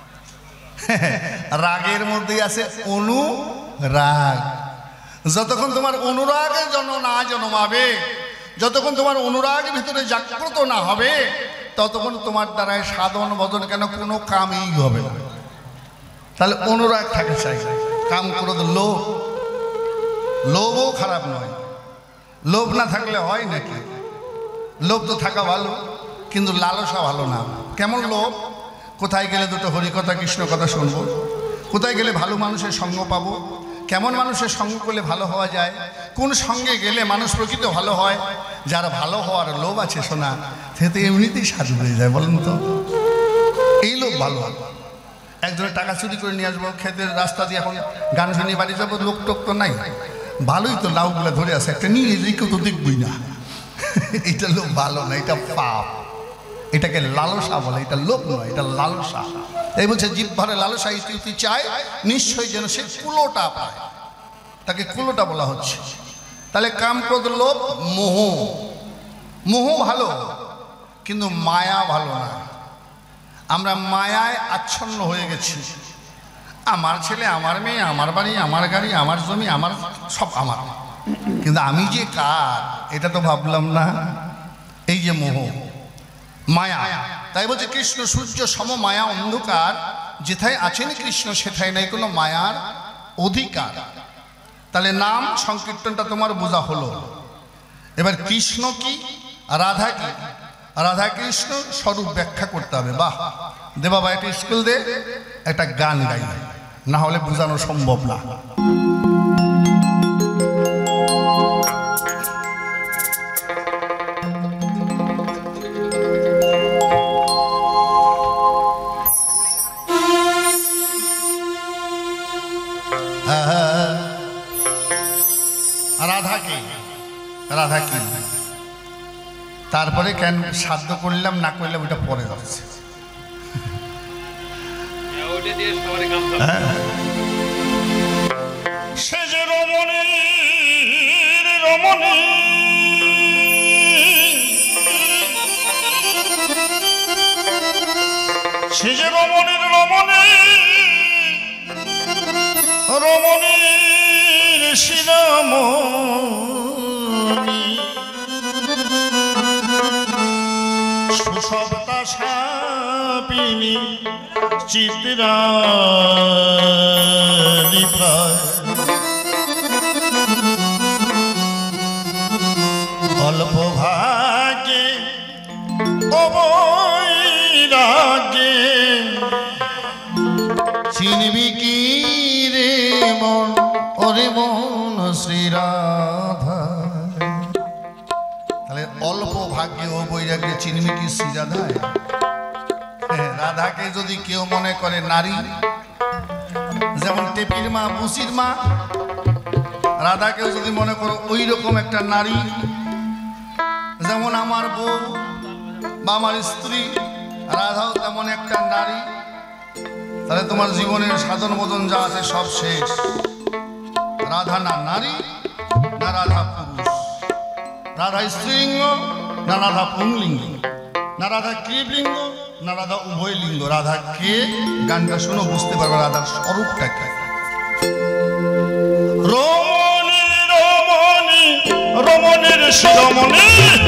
রাগের মধ্যে আছে অনুরাগ। যতক্ষণ তোমার অনুরাগের জন্য না জন্মাবে, যতক্ষণ তোমার অনুরাগের ভিতরে জাগ্রত না হবে, ততক্ষণ তোমার দ্বারায় সাধন ভজন কেন কোনো কামই হবে না। তাহলে অনুরাগ থাকে চাই। কাম ক্রোধ লোভ, লোভও খারাপ নয়। লোভ না থাকলে হয় নাকি? লোভ তো থাকা ভালো, কিন্তু লালসা ভালো না। কেমন লোভ? কোথায় গেলে দুটো হরিকথা কৃষ্ণ কথা শুনবো, কোথায় গেলে ভালো মানুষের সঙ্গ পাবো, কেমন মানুষের সঙ্গ করলে ভালো হওয়া যায়, কোন সঙ্গে গেলে মানুষ প্রকৃত ভালো হয়। যার ভালো হওয়ার লোভ আছে শোনা, সে তো এমনিতেই সাধু হয়ে যায়। বলেন তো, এই লোভ ভালো। একজনের টাকা চুরি করে নিয়ে আসবো, খেতের রাস্তা দিয়ে এখন গান শুনিয়ে বাড়ি যাবো, লোক টোক তো নাই, ভালোই তো লাউগুলা ধরে আছে, একটা নিয়ে যাই, কেউ তো দেখবই না। এটা লোভ ভালো না, এটা পাপ। এটাকে লালসা বলে, এটা লোভ নয়, এটা লালসা। এই বলছে জীব ভরে লালসা ইতি চায়, নিশ্চয়ই যেন সে কুলোটা পায়। তাকে কুলোটা বলা হচ্ছে। তাহলে কাম ক্রোধ লোভ মোহ। মোহ ভালো, কিন্তু মায়া ভালো না। আমরা মায়ায় আচ্ছন্ন হয়ে গেছি। আমার ছেলে, আমার মেয়ে, আমার বাড়ি, আমার গাড়ি, আমার জমি, আমার সব আমার, কিন্তু আমি যে কার এটা তো ভাবলাম না। এই যে মোহ, মায়া। তাই বলছে কৃষ্ণ সূর্য সম মায়া অন্ধকার, যেথায় আছেন কৃষ্ণ সেথায় নাই কোনো মায়ার অধিকার। তাহলে নাম সংকীর্তনটা তোমার বোঝা হলো। এবার কৃষ্ণ কি, রাধা কি? রাধা কৃষ্ণ স্বরূপ ব্যাখ্যা করতে হবে। বাহ দে বাবা, একটা স্কুল দে, একটা গান গাই, না হলে বোঝানো সম্ভব না। রাধা কি? রাধা কি? তারপরে কেন সাধ্য করলাম না করলাম ওটা পরে যাচ্ছে। সে যে রমণী রমণী, সে যে রমণীর রমণী, রমণীর শিরোমণি, সুসপ্তা সাপিনী চিত্রালি প্রায়, অল্প ভাগে অবৈরাগে, চিনবি কি রে মন, ওরে মন শ্রীরাধা। তাহলে অল্প ভাগ্যে ও বৈরাগ্যে চিনবি কি শ্রীরাধায়? রাধাকে যদি কেউ মনে করে নারী, যেমন টেপির মা, বুসির মা, রাধাকেও যদি মনে করো ওই রকম একটা নারী, যেমন আমার বউ বা আমার স্ত্রী, রাধাও তেমন একটা নারী। তাহলে তোমার জীবনের সাধন বোধন যা আছে সব শেষ। রাধা না নারী, না রাধা পুরুষ, রাধা স্ত্রীলিঙ্গ না রাধা পুংলিঙ্গ, না রাধা ক্রিবলিঙ্গ না রাধা উভয় লিঙ্গ। রাধা কে? গানটা শুনো বুঝতে পারবে রাধার স্বরূপটা কে। রমণী রমণী রমণীর শিরোমণি,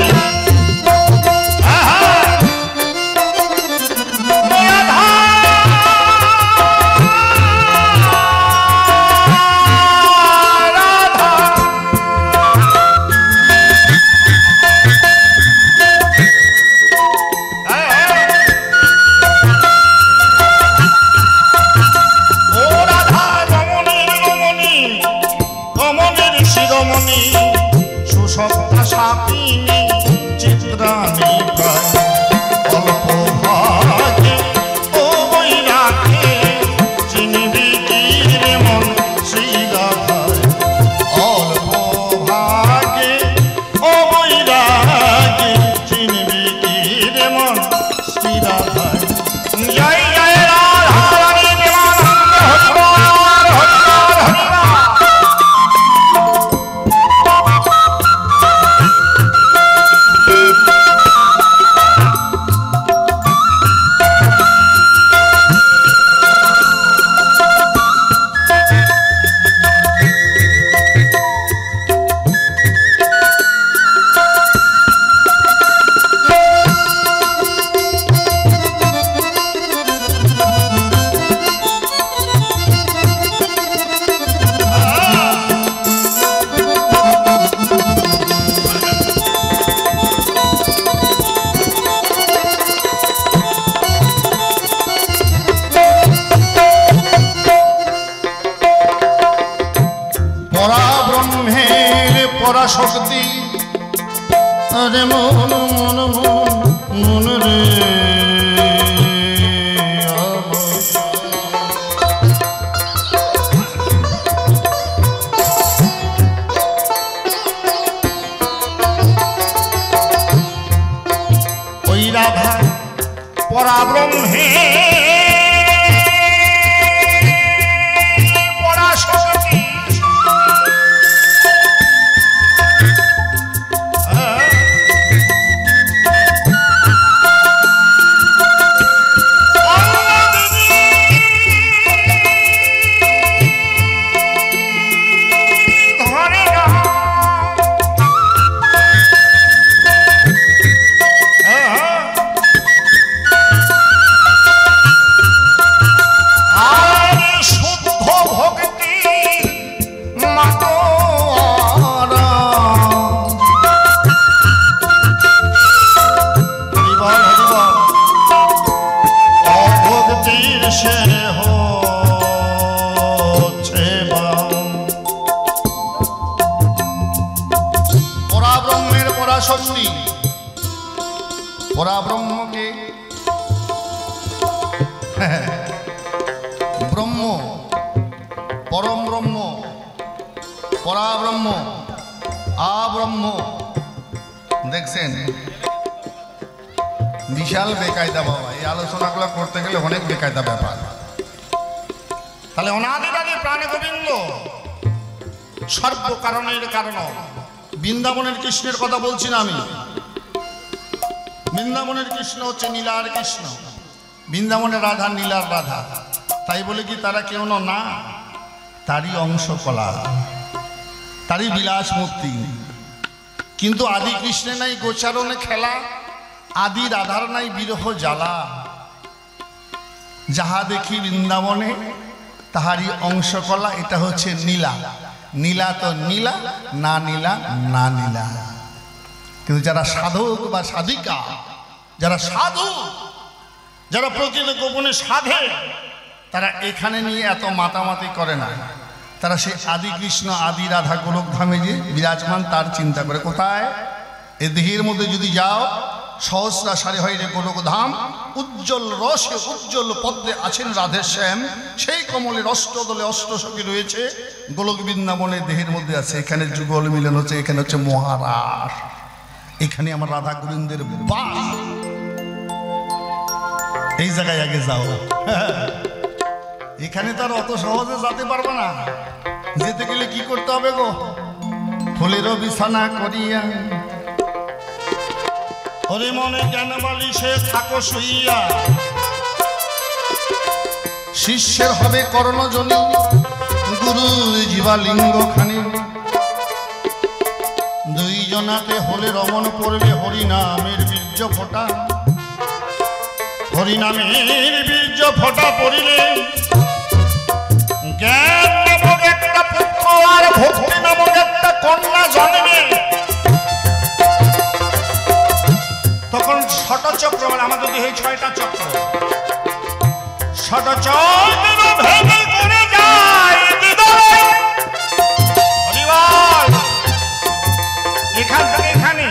সুসপ্তা সাপিনী চিত্রাণী প্রায় অল্প ভাগে ও বৈরাগে চিনিবি কি রে মন শ্রীরাধায়। অল্প ভাগে ও বৈরাগে চিনিবি কি রে মন শ্রীরাধায়। জয় জয় রাধা রানী দেবানন্দ হরিবার হরিবার হরিবার। শক্তি আরে মন মন মন মন রে ওই রাধা পরাব্রহ্মে শক্তি পরাব্রহ্মকে ব্রহ্ম পরম ব্রহ্ম পরাব্রহ্ম আব্রহ্ম দেখছেন বিশাল বেকায়দা বাবা। এই আলোচনাগুলো করতে গেলে অনেক বেকায়দা ব্যাপার। তাহলে অনাদিকালে প্রাণে গোবিন্দ সর্বকারণের কারণ। বৃন্দাবনের কৃষ্ণের কথা বলছি না আমি। বৃন্দাবনের কৃষ্ণ হচ্ছে নীলার কৃষ্ণ, বৃন্দাবনের রাধা নীলার রাধা। তাই বলে কি তারা কেউ না, তারই অংশ কলা, তারই বিলাস মূর্তি। কিন্তু আদি কৃষ্ণে নাই গোচারণে খেলা, আদি রাধার নাই বিরহ জ্বালা। যাহা দেখি বৃন্দাবনে তাহারই অংশ কলা। এটা হচ্ছে নীলা। নীলা তো নীলা, না নীলা না নীলা। কিন্তু যারা সাধক বা সাধিকা, যারা সাধু, যারা প্রকৃত গোপনে সাধে, তারা এখানে নিয়ে এত মাতামাতি করে না। তারা সেই আদি কৃষ্ণ আদি রাধা গোলকধামে যে বিরাজমান তার চিন্তা করে। কোথায়? এ দেহের মধ্যে যদি যাও, সহস্রা সারি হয় রে গোলকধাম, উজ্জ্বল রসে উজ্জ্বল পদ্মে আছেন রাধে শ্যাম। সেই কমলের অষ্টদলে অষ্টসখী রয়েছে, গোলক বৃন্দাবনের দেহের মধ্যে আছে। এখানে যুগল মিলন হচ্ছে, এখানে হচ্ছে মহারাস। এখানে আমার রাধা গোবিন্দের বাস, এই জায়গায় আগে যাও। এখানে তো আর অত সহজে যেতে পারবো না, যেতে গেলে কি করতে হবে গো? ফুলেরও বিছানা করিয়া হরি মনে জ্ঞান বালিশে থাকো শুইয়া, শিষ্যের হবে কর্ণজনী গুরুর জীবালিঙ্গ খানি, দুইজনাতে হলে রমণ পড়বে হরিনামের বীর্য ফোঁটা, হরিনামের বীর্য ফোঁটা পড়িলে জ্ঞান নামক একটা পুত্র আর ভক্তি নামক একটা কন্যা জন্মে। তখন ষটচক্র, মানে আমাদের দেহে 6টা চক্র, ষটচক্র ভেঙে করে যায় হৃদয়। এখান থেকে এখানে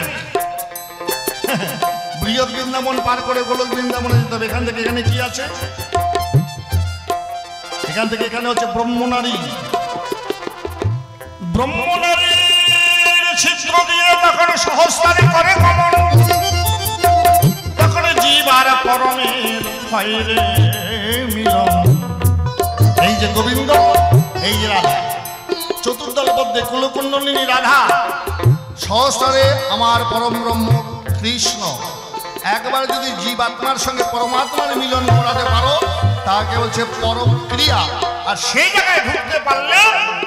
বৃহৎ বৃন্দাবন পার করে গোলক বৃন্দাবনে যেতে হবে। এখান থেকে এখানে কি আছে? এখান থেকে এখানে হচ্ছে ব্রহ্মনারী। ব্রহ্মনারীর ছিদ্র দিয়ে তখন সহস্রারী করে গমন, তখন জীব আর পরমের ভয়রে মিলন। এই যে গোবিন্দ, এই যে রাধা, চতুর্দল পদ্মে কুলকুণ্ডলিনী রাধা, সহস্রে আমার পরম ব্রহ্ম কৃষ্ণ। একবার যদি জীব আত্মার সঙ্গে পরমাত্মার মিলন করাতে পারো, তাকে বলছে পরম ক্রিয়া। আর সেই জায়গায় ঢুকতে পারলে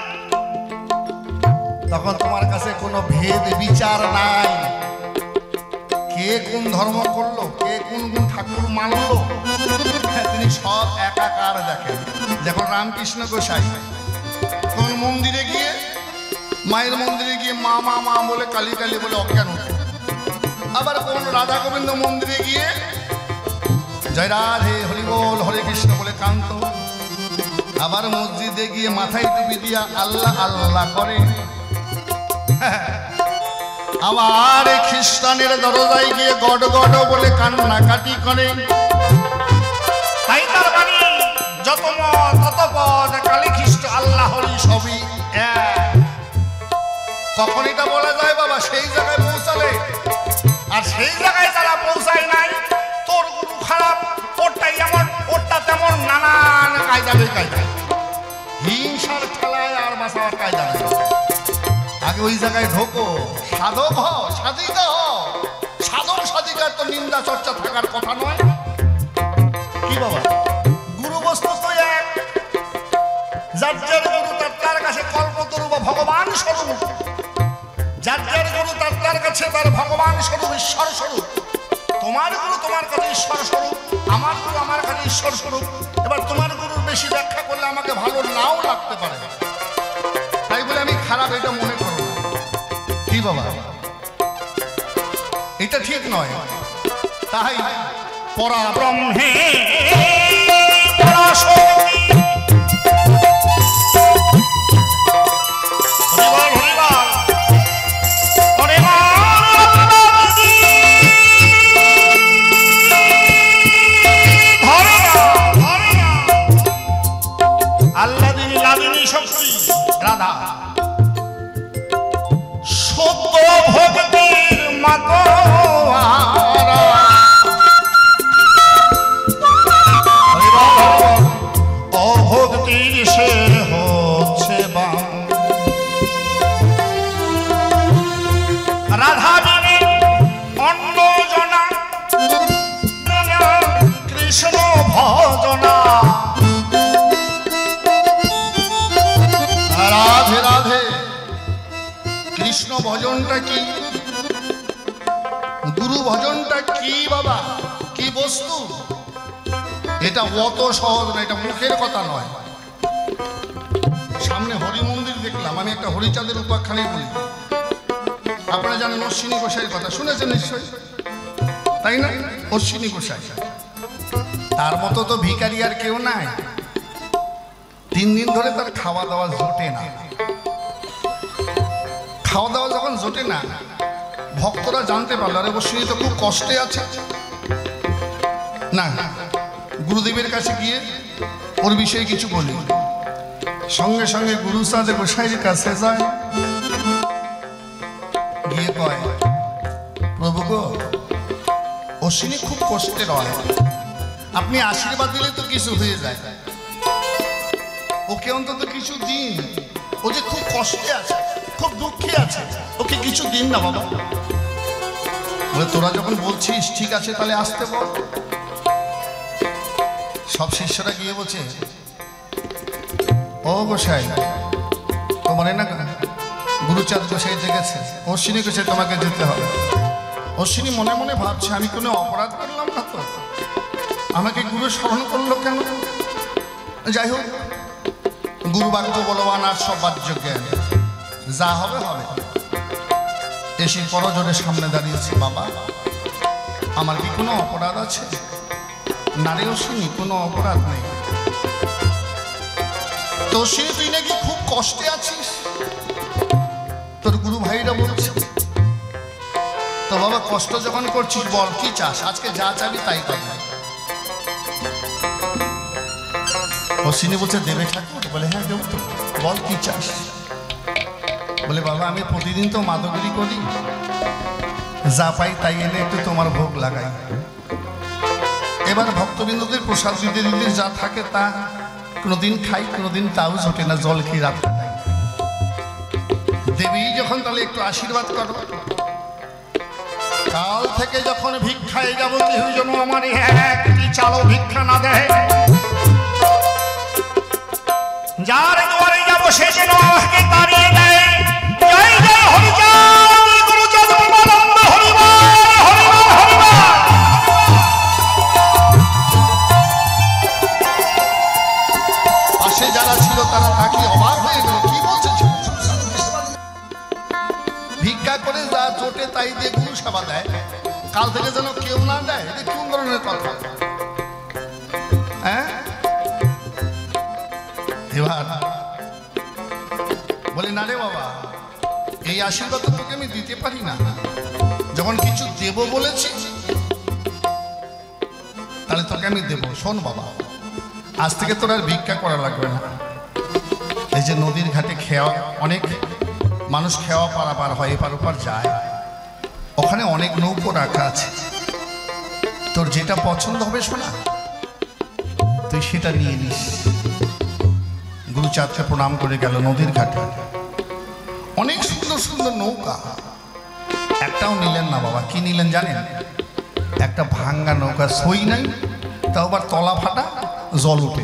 তখন তোমার কাছে কোনো ভেদ বিচার নাই। কে কোন ধর্ম করলো, কে কোন কোন ঠাকুর মানলো, তিনি সব একাকার দেখেন। যখন রামকৃষ্ণ গোসাই কোন মন্দিরে গিয়ে, মায়ের মন্দিরে গিয়ে মা মা মা বলে কালী কালী বলে অজ্ঞান হতো, আবার কোন রাধা গোবিন্দ মন্দিরে গিয়ে জয় রাধে হরি বল হরে কৃষ্ণ বলে কান্ত, আবার মসজিদে গিয়ে মাথায় টুপি দিয়া আল্লাহ আল্লাহ করে, আবার খ্রিস্টানের দরজায় গিয়ে গড গড বলে কান্নাকাটি করে। তাই তার বাণী যত মত তত পদ, কালী খ্রিস্ট আল্লাহ হরি সবই এক। কখন এটা বলা যায় বাবা? সেই জায়গায় পৌঁছালে। আর সেই জায়গায় যারা পৌঁছায় নাই, তোর গুরু খারাপ, ওরটাই এমন, ওরটা তেমন, নানান কায়দা বেকায়দা, হিংসার খেলায় আর বাঁচাবার কায়দা নেই। আগে ওই জায়গায় ঢোকো, সাধক হও, সাধিকা হও। সাধক সাধিকার তো নিন্দা চর্চা থাকার কথা নয় কি বাবা? গুরু বস্তু তো এক, যার যার গুরু তার কাছে কল্পতরু বা ভগবান স্বরূপ, যার যার গুরু তার কাছে তার ভগবান স্বরূপ, ঈশ্বর স্বরূপ। তোমার গুরু তোমার কাছে ঈশ্বর স্বরূপ, আমার গুরু আমার কাছে ঈশ্বর স্বরূপ। এবার তোমার গুরুর বেশি ব্যাখ্যা করলে আমাকে ভালো নাও লাগতে পারে, তাই বলে আমি খারাপ এটা মনে করব না কি বাবা? এটা ঠিক নয়। তাই পরা ব্রহ্মে আল্লাদিনী লাদিনী শক্তি রাধা, সত্য ভক্তির মাতোয়ারা, অভক্তির সে হচ্ছে বাম। রাধা দিনী অন্য জনা, কৃষ্ণ ভজনা। রাধে রাধে। কৃষ্ণ ভজনটা কি, গুরু ভজনটা কি বাবা? কি বস্তু? এটা অত সহজ না, এটা মুখের কথা নয়। সামনে হরি মন্দির দেখলাম, আমি একটা হরিচাঁদের উপাখ্যানে বলি। আপনারা জানেন অশ্বিনী গোসাইয়ের কথা শুনেছেন নিশ্চয়ই, তাই না? অশ্বিনী গোসাই, তার মতো তো ভিখারি আর কেউ নাই। 3 দিন ধরে তার খাওয়া দাওয়া জোটে না। খাওয়া দাওয়া যখন জোটে না, ভক্তরা জানতে পারলো আরে অশ্বিনী তো খুব কষ্টে আছে। না, গুরুদেবের কাছে গিয়ে ওর বিষয়ে কিছু বলি। সঙ্গে সঙ্গে গুরুচাঁদ গোসাইয়ের কাছে যায়, গিয়ে কয় অশ্বিনী খুব কষ্টের হয়, আপনি আশীর্বাদ দিলে তো কিছু হয়ে যায়, ওকে অন্তত কিছু দিন, ও যে খুব কষ্টে আছে, খুব দুঃখে আছে, ওকে কিছু দিন না বাবা। বলে তোরা যখন বলছিস ঠিক আছে তাহলে আসতে বল। সব শিষ্যরা গিয়ে বলছে, ও গোসাই তোমার না গুরুচাঁদ গোসাই দেখেছে, অশ্বিনী গোসাই তোমাকে যেতে হবে। অশ্বিনী মনে মনে ভাবছে আমি কোনো অপরাধ করলাম না তো, আমাকে গুরু স্মরণ করলো কেন? যাই হোক, গুরু বাক্য বলবান আর সব বাহ্য জ্ঞান, যা হবে হবে। এসে করজোড়ে সামনে দাঁড়িয়েছে, বাবা আমার কি কোনো অপরাধ আছে? নারী অশ্বিনী কোনো অপরাধ নেই। তো অশ্বিনী তুই নাকি খুব কষ্টে আছিস, তোর গুরু ভাইরা বলছে। তো বাবা কষ্ট যখন করছিস বল কি চাস, আজকে যা চাবি তাই করবি। অশ্বিনী বলছে দেবে ঠাকুর? বলে হ্যাঁ দেব তো, বল কি চাস? বলে বাবা আমি প্রতিদিন তো মাদকগিরি করি, যা পাই তাই এনে একটু তোমার ভোগ লাগাই। এবার ভক্তবৃন্দদের প্রসাদ দিতে দিতে যা থাকে তা কোনোদিন খাই, কোনোদিন তাও জোটে না, জল খেয়ে রাত কাটাই। দেবী যখন তাহলে একটু আশীর্বাদ করো। কাল থেকে যখন ভিক্ষায় যাবো কেউ যেন আমার একটি চালো ভিক্ষা না দেয়, যার দুয়ারে যাবো সে যেন আমাকে তাড়িয়ে দেয়। জয় জয় হরিচাঁদ গুরুচাঁদ প্রেমানন্দ, হরিবল হরিবল হরিবল। পাশে যারা ছিল তারা তাকে অবাক হয়ে গেল, কি বলছে? ভিক্ষা করে যা জোটে তাই দিয়ে গুরু সেবা দেয়, কাল থেকে যেন কেউ না দেয়, এটা কোন ধরনের কথা? হ্যাঁ, এবার বলে না রে বাবা, এই আশীর্বাদ তোকে আমি দিতে পারি না, যখন কিছু দেব বলেছি তাহলে তোকে আমি দেব। শোন বাবা, আজ থেকে তোর আর ভিক্ষা করা লাগবে না। এই যে নদীর ঘাটে খেয়া, অনেক মানুষ খেওয়া পারাপার হয়, এপার ওপার যায়, ওখানে অনেক নৌকো রাখা আছে, তোর যেটা পছন্দ হবে শোনা তুই সেটা নিয়ে নিস। গুরুচাঁদকে প্রণাম করে গেল নদীর ঘাটে, অনেক সুন্দর সুন্দর নৌকা, একটাও নিলেন না বাবা। কি নিলেন জানেন? একটা ভাঙ্গা নৌকা, সই নাই, তাও আবার তলা ফাটা, জল উঠে,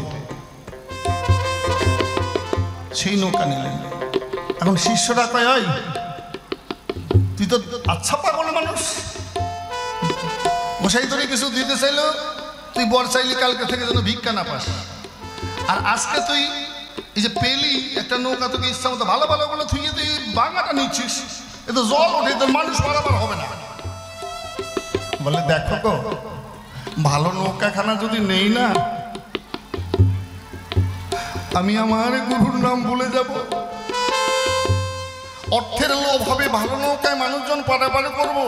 সেই নৌকা নিলেন। এখন শিষ্যরা কয়, ওই তুই তো আচ্ছা পাগল মানুষ, গোসাই তোরে কিছু দিতে চাইলো, তুই বর চাইলি কালকে থেকে যেন ভিক্ষা না পাস, আর আজকে তুই এই যে পেলি একটা নৌকা, তোকে ইচ্ছা মতো ভালো ভালো গুলো থুইয়ে তুই বাঙাটা নিচ্ছিস, এ তো জল ওঠে, তোর মানুষ পারাপার হবে না। বলে দেখো গো, ভালো নৌকাখানা যদি নেই না, আমি আমার গুরুর নাম ভুলে যাব। অর্থের লোভ হবে, ভালো নৌকায় মানুষজন পারাপার করবো,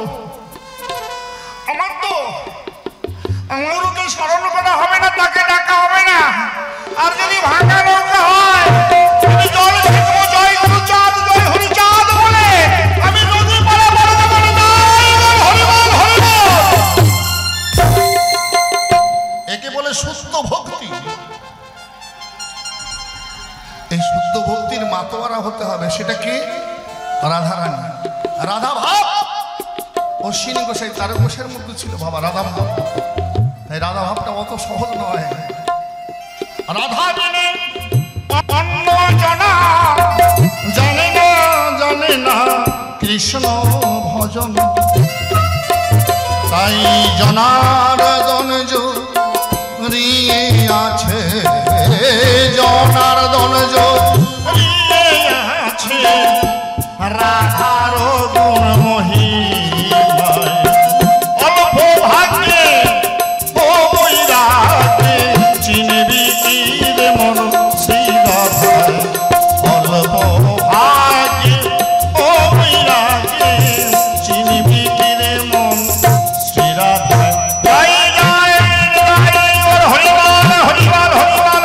আমারও কে স্মরণ করা হবে না, তাকে ডাকা হবে না। আর যদি ভাঙা নৌকা হয়, আমি জল ছেঁকবো জয় গুরুচাঁদ জয় হরিচাঁদ বলে, আমি নদী পারাপার দেব না। হরিবল হরিবল। একে বলে শুদ্ধ ভক্তি। এই শুদ্ধ ভক্তির মাতোয়ারা হতে হবে, সেটা কি? রাধারানী, রাধা ভাব। অশ্বিনী গোসাই তার গোসের মধ্যে ছিল বাবা রাধা ভাব, তাই রাধা ভাবটা অত সহজ নয়। রাধা জানে অন্য জনা জানে না, জানে না কৃষ্ণ ভজন, তাই জনার্দন জড়িয়ে আছে, জনার্দন জড়িয়ে আছে রাধার গুণ মহিমায়। অল্প ভাগ্যে ও বৈরাগ্যে চিনবি রে মন শ্রী রাধায়, অল্প ভাগ্যে ও বৈরাগ্যে চিনবি রে মন শ্রী রাধায়। জয় জয় হরিবল হরিবল হরিবল।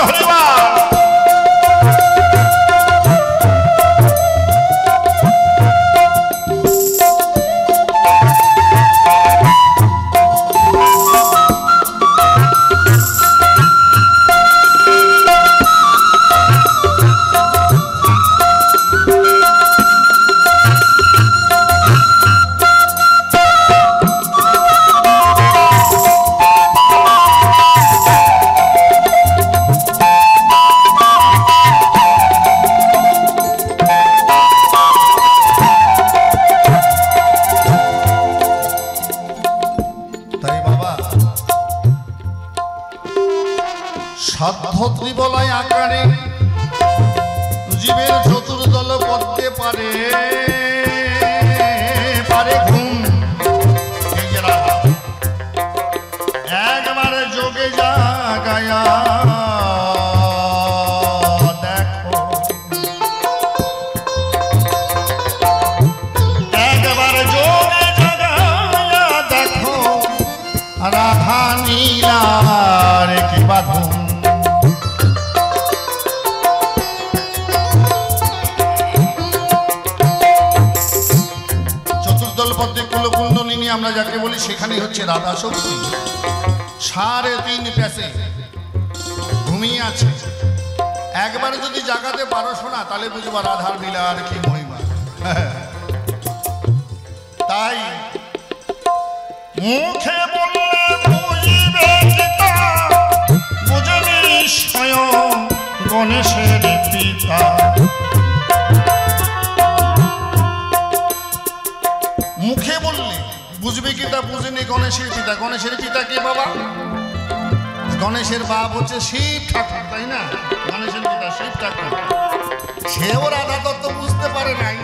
ত্রিবলয় আকারে জীবের চতুর্দল পদ্মে পারে পারে ঘুম। এই যে রাধা একবারে যোগে জাগায়া দেখো, একবারে যোগে জাগায়া দেখো রাধা নীলার কি বাঁধন। কুলকুণ্ডলিনী আমরা যাকে বলি সেখানেই হচ্ছে রাধা শক্তি। 3.5 প্যাসে ঘুমিয়ে আছে। একবারে যদি জাগাতে পারো শোনা তাহলে বুঝবা রাধার লীলার কি মহিমা। তাই মুখে বললে বুঝবে পিতা, বুঝবি স্বয়ং গণেশের পিতা। মুখে বললে বুঝবে কি তা বুঝেনি গণেশের পিতা। গণেশের পিতা কে বাবা? গণেশের বাপ হচ্ছে শিব ঠাকুর, তাই না? গণেশের পিতা শিব ঠাকুর। সেও রাধা তত্ত্ব বুঝতে পারে নাই।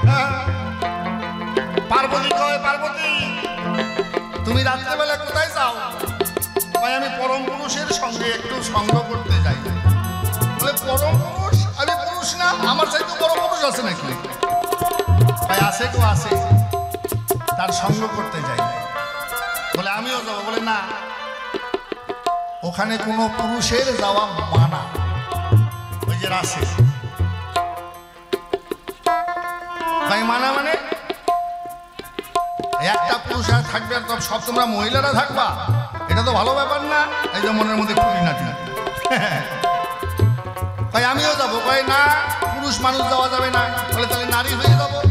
পার্বতী কয়, পার্বতী তুমি রাত্রেবেলা কোথায় যাও? ভাই আমি পরম পুরুষের সঙ্গে একটু সঙ্গ করতে যাই। বলে পরম পুরুষ? আমি পুরুষ না, আমার চাইতে বড় পুরুষ আছে নাকি? ভাই আছে তো আছে, তার সঙ্গ করতে যাই। বলে আমিও যাবো। বলে না, ওখানে কোনো পুরুষের যাওয়া মানা। ওই যে রাসে ভাই মানা মানে একটা পুরুষ আর থাকবে আর সব তোমরা মহিলারা থাকবা, এটা তো ভালো ব্যাপার না। এই যে মনের মধ্যে খুলি না ঠিক। ভাই আমিও যাবো। ভাই না, পুরুষ মানুষ যাওয়া যাবে না। বলে তাহলে নারী হয়ে যাবো।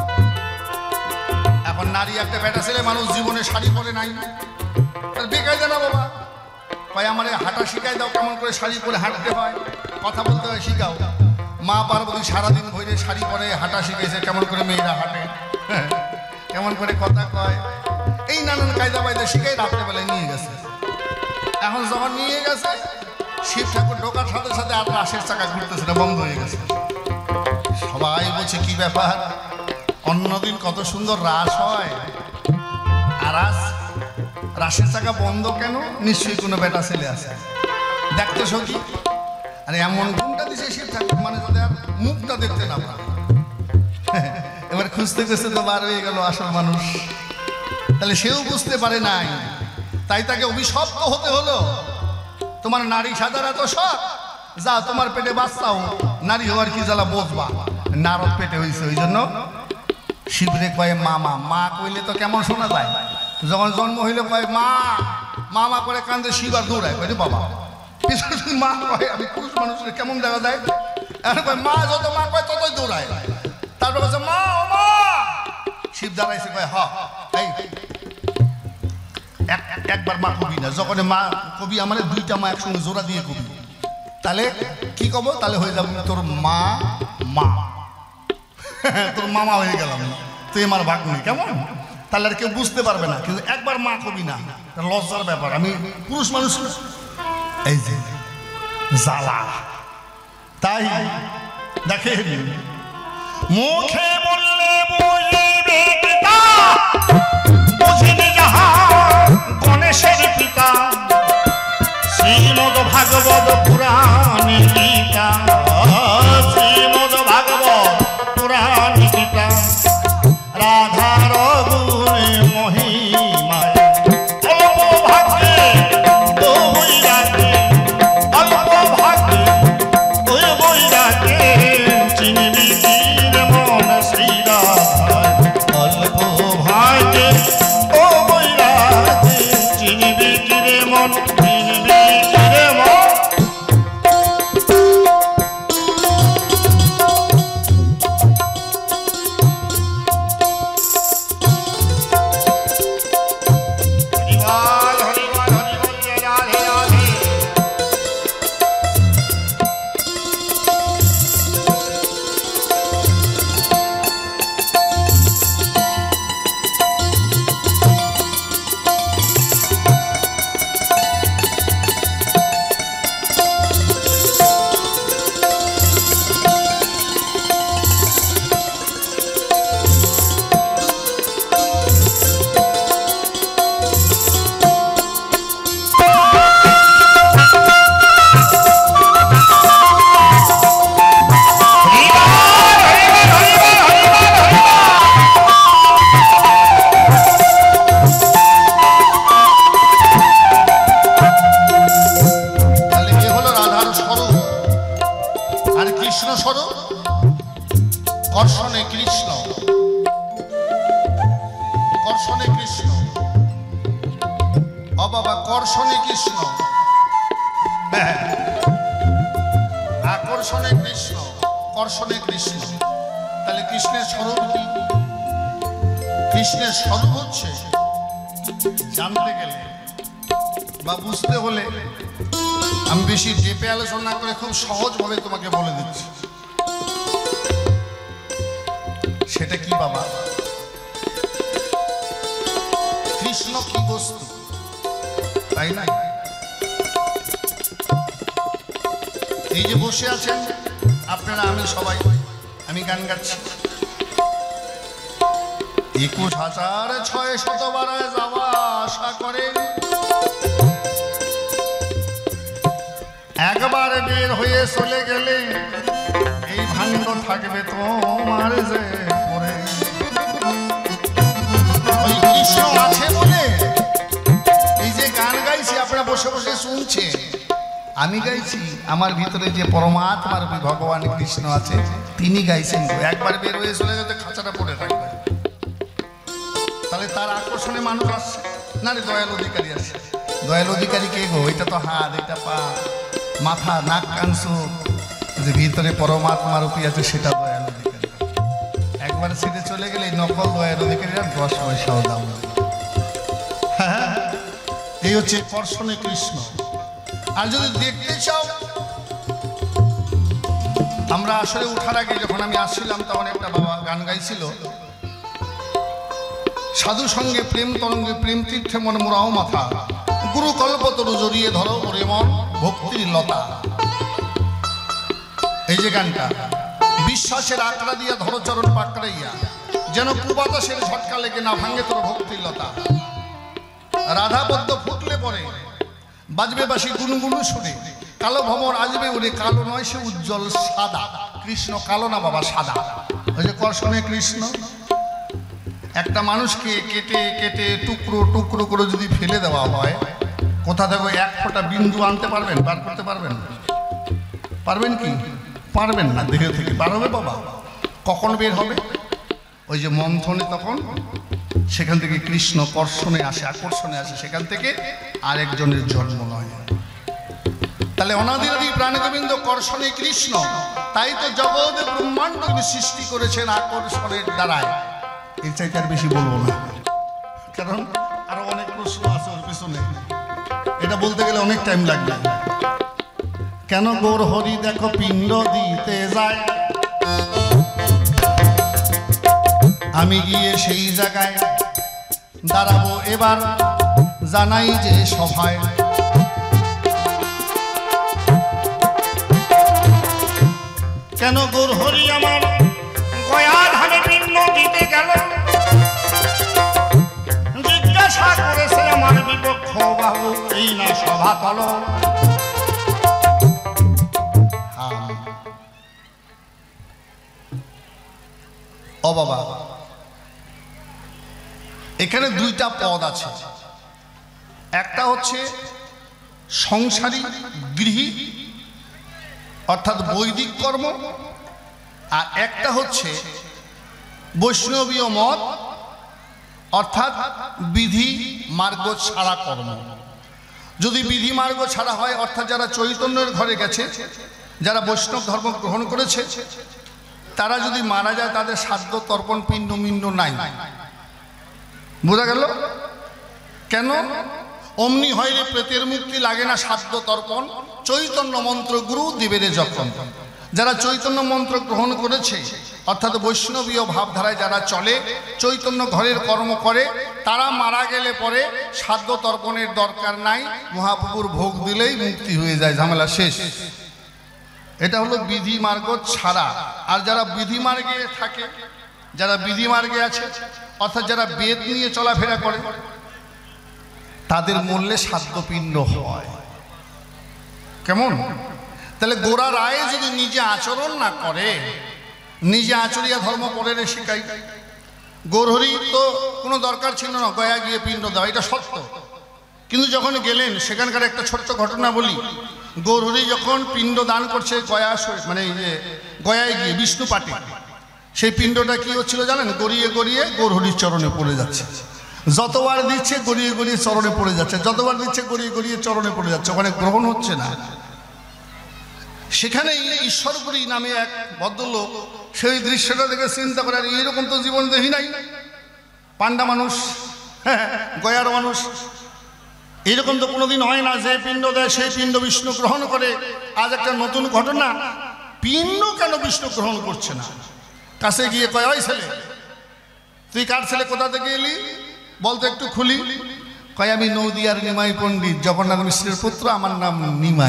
এখন নারী একটা বেটা ছেলে মানুষ জীবনে শাড়ি পরে নাই, বেকায় জানা বাবা। ভাই আমার হাঁটা শিখাই দাও, কেমন করে শাড়ি পরে হাঁটতে হয়, কথা বলতে হয় শিখাও। মা পার্বতী সারাদিন ভরে শাড়ি পরে হাঁটা শিখেছে, কেমন করে মেয়েরা হাঁটে, কেমন করে কথা কয়, এই নানান কায়দা বায়দা শিখাই রাত্রেবেলায় নিয়ে গেছে। এখন যখন নিয়ে গেছে শিব ঠাকুর ঢোকার সাথে সাথে আর রাসের চাকা ঘুরতেছে না, বন্ধ হয়ে গেছে। সবাই বলছে কি ব্যাপার, অন্যদিন কত সুন্দর রাস হয় আর আজ রাসের চাকা বন্ধ কেন? নিশ্চয়ই কোনো বেটা ছেলে আছে। দেখতে সখী আরে এমন গুণটা দিছে শিব ঠাকুর, মানে যদি আর মুখটা দেখতে না পারে। এবার খুঁজতে খুঁজতে তো বার হয়ে গেল আসল মানুষ। তাহলে সেও বুঝতে পারে নাই, তাই তাকে অভিশপ্ত হতে হলো। তোমার নারী সাজার এত শখ, যা তোমার পেটে বাচ্চাও নারী হওয়ার কি জ্বালা বোঝবা। নারদ পেটে হয়েছে, ওই জন্য শিবরে কয়ে মামা। মা কইলে তো কেমন শোনা যায়, যখন জন্ম হইলে কয়ে মা মামা করে কান্দে, শিব আর দৌড়ায় কয়ে বাবা। মা কয় আমি পুরুষ মানুষের কেমন দেখা যায়, কয় মা যত মা কয় ততই দৌড়ায়। তারপর বলছে মা ও মা, শিব দাঁড়াইছে কয় হ এই একবার মা কবি না, যখন মা কবি আমার দুইটা মা একসঙ্গে জোড়া দিয়ে কবি, তাহলে কি কব? তাহলে হয়ে যাবে তোর মা মা, তোর মামা হয়ে গেলাম, তুই আমার ভাগ নেই কেমন? তাহলে আর কেউ বুঝতে পারবে না। কিন্তু একবার মা কবি না, লজ্জার ব্যাপার। আমি পুরুষ মানুষ, এই যে জ্বালা। তাই দেখেন মুখে বললে বুঝবে পিতা, বুঝিনি যাহা গণেশের পিতা। শ্রীমদ ভাগবত পুরাণ গীতা, শ্রীমদ ভাগবত পুরাণ গীতা। রাধার গুণে মহিমায় অল্প ভাগ্যে বই রাখে, অল্প ভাগ্যে বই রাখে। চিনবি মন শ্রীরাধার, অল্প ভাগ্যে ও বই রাখে। চিনবি মন, চিনবি মন। স্বরূপ কর্ষণে কৃষ্ণ, কর্ষণে কৃষ্ণ, ও বাবা কর্ষণে কৃষ্ণ, হ্যাঁ আকর্ষণে কৃষ্ণ, কর্ষণে কৃষ্ণ। তাহলে কৃষ্ণের স্বরূপ কি? কৃষ্ণের স্বরূপ হচ্ছে জানতে গেলে বা বুঝতে হলে আমি বেশি ডেপে আলোচনা করে খুব সহজভাবে তোমাকে বলে দিচ্ছি। সেটা কি বাবা? কৃষ্ণ কি বস্তু, তাই না? এই যে বসে আছেন আপনারা, আমি সবাই, আমি গান গাচ্ছি 21,600 বারায় যাওয়া আশা করে, একবার বের হয়ে চলে গেলে এই ভাণ্ড থাকবে তোমার যে পরে। ওই কৃষ্ণ আছে বলে এই যে গান গাইছি আপনারা বসে বসে শুনছে, আমি গাইছি, আমার ভিতরে যে পরমাত্মার ভগবান কৃষ্ণ আছে তিনি গাইছেন। একবার বের হয়ে চলে যেতে খাঁচাটা পড়ে থাকবে, তাহলে তার আকর্ষণে মানুষ আসছে না রে? দয়াল অধিকারী আসে। দয়াল অধিকারী কে গো? এটা তো হাত, এটা পা, মাথা, নাক, কান, চোখ, যে ভিতরে পরমাত্মার রূপী আছে সেটা দয়াল অধিকারী। একবার ছেড়ে চলে গেলে নকল দয়াল অধিকারীরা 10 পয়সাও দাম নেই। হ্যাঁ, এই হচ্ছে কর্ষণে কৃষ্ণ। আর যদি দেখতে চাও, আমরা আসলে উঠার আগে যখন আমি আসছিলাম তখন একটা বাবা গান গাইছিল, সাধু সঙ্গে প্রেম তরঙ্গে প্রেম তীর্থে মনে মোরাও মাথা, গুরু কল্পতরু জড়িয়ে ধরো ওরে মন ভক্তির লতা। এই যে গানটা, বিশ্বাসের আঁকড়া দিয়া ধরো চরণ পাকড়াইয়া, যেন কুবাতাসের ঝটকা লেগে না ভাঙে তোর ভক্তির লতা। রাধা পদ্ম ফুটলে পরে বাজবে বাসি গুনগুনু সুরে, কালো ভ্রমর আসবে উড়ে, কালো নয় সে উজ্জ্বল সাদা। কৃষ্ণ কালো না বাবা, সাদা। ওই যে কর্ষণে কৃষ্ণ। একটা মানুষকে কেটে কেটে টুকরো টুকরো করে যদি ফেলে দেওয়া হয়, কোথা থেকে 1 ফোঁটা বিন্দু আনতে পারবেন? বার করতে পারবেন? পারবেন কি? পারবেন না। দেহ থেকে বার হবে বাবা। কখন বের হবে? ওই যে মন্থনে, তখন সেখান থেকে কৃষ্ণ কর্ষণে আসে, আকর্ষণে আসে, সেখান থেকে আরেকজনের জন্ম নয়। তাহলে অনাদিরাদি প্রাণগোবিন্দ কর্ষণে কৃষ্ণ, তাই তো জগৎ ব্রহ্মাণ্ড সৃষ্টি করেছেন আকর্ষণের দ্বারায়। এর চাইতে আর বেশি বলবো না, কারণ আরো অনেক প্রশ্ন আছে ওর পিছনে, এটা বলতে গেলে অনেক টাইম লাগবে। কেন গৌর হরি দেখো পিণ্ড দিতে যায়, আমি গিয়ে সেই জায়গায় দাঁড়াবো এবার, জানাই যে সভায়। কেন গৌর হরি আমার গয়া ধানে পিণ্ড দিতে গেল, জিজ্ঞাসা করেছে আমার বিপক্ষ বাহু, এই না সভা তল। ও বাবা, এখানে 2টা পদ আছে। একটা হচ্ছে সংসারী গৃহী অর্থাৎ বৈদিক কর্ম, আর একটা হচ্ছে বৈষ্ণবীয় মত অর্থাৎ বিধি মার্গ ছাড়া কর্ম। যদি বিধি মার্গ ছাড়া হয়, অর্থাৎ যারা চৈতন্যের ঘরে গেছে, যারা বৈষ্ণব ধর্ম গ্রহণ করেছে, তারা যদি মারা যায় তাদের শ্রাদ্ধ তর্পণ পিণ্ড মিণ্ড নাই। বোঝা গেল? কেন? অমনি হয় রে প্রেতের মুক্তি, লাগে না শ্রাদ্ধ তর্পণ, চৈতন্য মন্ত্র গুরু দিবেরে যখন। যারা চৈতন্য মন্ত্র গ্রহণ করেছে অর্থাৎ বৈষ্ণবীয় ভাবধারায় যারা চলে, চৈতন্য ঘরের কর্ম করে, তারা মারা গেলে পরে শ্রাদ্ধ তর্পণের দরকার নাই, মহাপ্রভুর ভোগ দিলেই মুক্তি হয়ে যায়, ঝামেলা শেষ। এটা হলো বিধি মার্গ ছাড়া। আর যারা বিধি মার্গে থাকে, যারা বিধি মার্গে আছে অর্থাৎ যারা বেদ নিয়ে চলাফেরা করে, তাদের মূল্যে শ্রাদ্ধপিণ্ড হয়। কেমন? তাহলে গোরা রায় যদি নিজে আচরণ না করে, নিজে আচরিয়া ধর্ম পরে শিখাই, গৌরহরি তো কোনো দরকার ছিল না গয়া গিয়ে পিণ্ড দেওয়া, এটা সত্য। কিন্তু যখন গেলেন, সেখানকার একটা ছোট্ট ঘটনা বলি। গৌরহরি যখন পিণ্ড দান করছে গয়া, মানে এই যে গয়ায় গিয়ে বিষ্ণু পাটে সেই পিণ্ডটা কি হচ্ছিল জানেন? গড়িয়ে গড়িয়ে গৌরহরির চরণে পড়ে যাচ্ছে। যতবার দিচ্ছে গড়িয়ে গড়িয়ে চরণে পড়ে যাচ্ছে, যতবার দিচ্ছে গড়িয়ে গড়িয়ে চরণে পড়ে যাচ্ছে, ওখানে গ্রহণ হচ্ছে না। সেখানেই ঈশ্বরপুরী নামে এক ভদ্রলোক সেই দৃশ্যটা দেখে চিন্তা করে, আর এইরকম তো জীবন দেখি নাই। পান্ডা মানুষ, গয়ার মানুষ, এরকম তো কোনোদিন হয় না যে পিণ্ড দেয় সেই পিণ্ড বিষ্ণু গ্রহণ করে। আজ একটা নতুন ঘটনা, পিণ্ড কেন বিষ্ণু গ্রহণ করছে না? কাছে গিয়ে কয়, ওই ছেলে, তুই কার ছেলে, কোথা থেকে এলি বলতো, একটু খুলি। কয়, আমি নদিয়ার নিমাই পণ্ডিত, জগন্নাথ মিশ্রের পুত্র, আমার নাম নিমাই।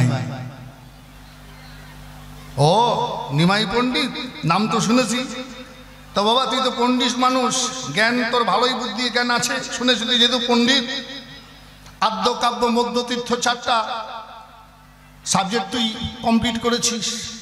ও নিমাই পণ্ডিত, নাম তো শুনেছি। তো বাবা তুই তো পণ্ডিত মানুষ, জ্ঞান তোর ভালোই বুদ্ধি জ্ঞান আছে, শুনেছি তুই যেহেতু পণ্ডিত, আদ্য কাব্য মধ্য তীর্থ 4টা সাবজেক্ট তুই কমপ্লিট করেছিস।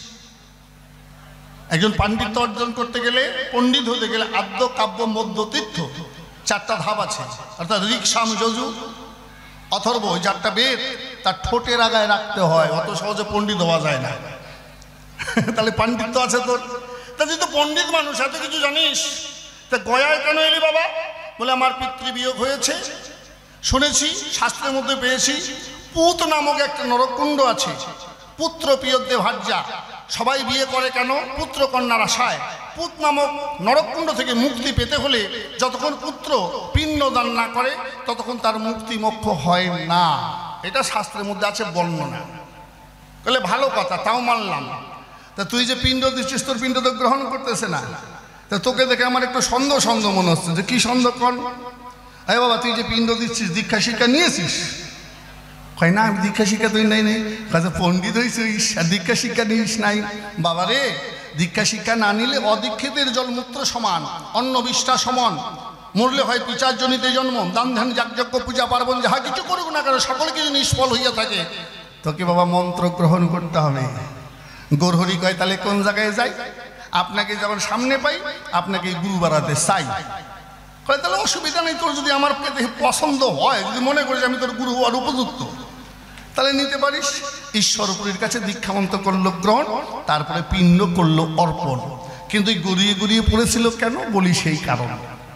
একজন পাণ্ডিত্য অর্জন করতে গেলে, পণ্ডিত হতে গেলে আদ্য কাব্য মধ্য তীর্থ 4টা ধাপ আছে, অর্থাৎ ঋক সাম যজু অথর্ব, 4টা বেদ তার ঠোঁটের আগায় রাখতে হয়, অত সহজে পণ্ডিত হওয়া যায় না। তাহলে পাণ্ডিত্য আছে তোর, তা তুই তো পণ্ডিত মানুষ, এত কিছু জানিস, তা গয়ায় কেন এলি বাবা? বলে আমার পিতৃবিয়োগ হয়েছে, শুনেছি শাস্ত্রের মধ্যে পেয়েছি, পুত নামক একটা নরকুণ্ড আছে, পুত্র পিয়দ্দে ভার্যা, সবাই বিয়ে করে কেন? পুত্র কন্যার আশায়। পুত নামক নরকুণ্ড থেকে মুক্তি পেতে হলে যতক্ষণ পুত্র পিণ্ড দান না করে ততক্ষণ তার মুক্তি মোক্ষ হয় না, এটা শাস্ত্রের মধ্যে আছে বর্ণনা। বলে ভালো কথা, তাও মানলাম। তা তুই যে পিণ্ড দিচ্ছিস, তোর পিণ্ড তো গ্রহণ করতেছে না, তা তোকে দেখে আমার একটু সন্দেহ সন্দেহ মনে হচ্ছে। যে কি সন্দেহ কর? আরে বাবা তুই যে পিণ্ড দিচ্ছিস, দীক্ষা শিক্ষা নিয়েছিস? কয় না, আমি দীক্ষা শিক্ষা তুই নাই নেই। কাজে পণ্ডিত হয়েছিস আর দীক্ষা শিক্ষা নিস নাই? বাবা রে, দীক্ষা শিক্ষা না নিলে অদীক্ষিতের জলমূত্র সমান, অন্ন বিষ্ঠা সমান, মরলে হয় পিচার জনিতে জন্ম, দান ধ্যান যাগযজ্ঞ পূজা পার্বণ যাহা কিছু করুক না কেন সকল কিছু নিষ্ফল হইয়া থাকে। তোকে বাবা মন্ত্র গ্রহণ করতে হবে। গৌরহরি কয়, তাহলে কোন জায়গায় যাই? আপনাকে যখন সামনে পাই আপনাকে গুরু বাড়াতে চাই। কয় তাহলে অসুবিধা নেই, তোর যদি আমার পছন্দ হয়, যদি মনে করিস আমি তোর গুরু হওয়ার উপযুক্ত, তাহলে নিতে পারিস। ঈশ্বরপুরীর কাছে দীক্ষামন্ত্র করলো গ্রহণ, তারপরে পিণ্ড করলো অর্পণ। কিন্তু গড়িয়ে গড়িয়ে পড়েছিল কেন বলি, সেই কারণ।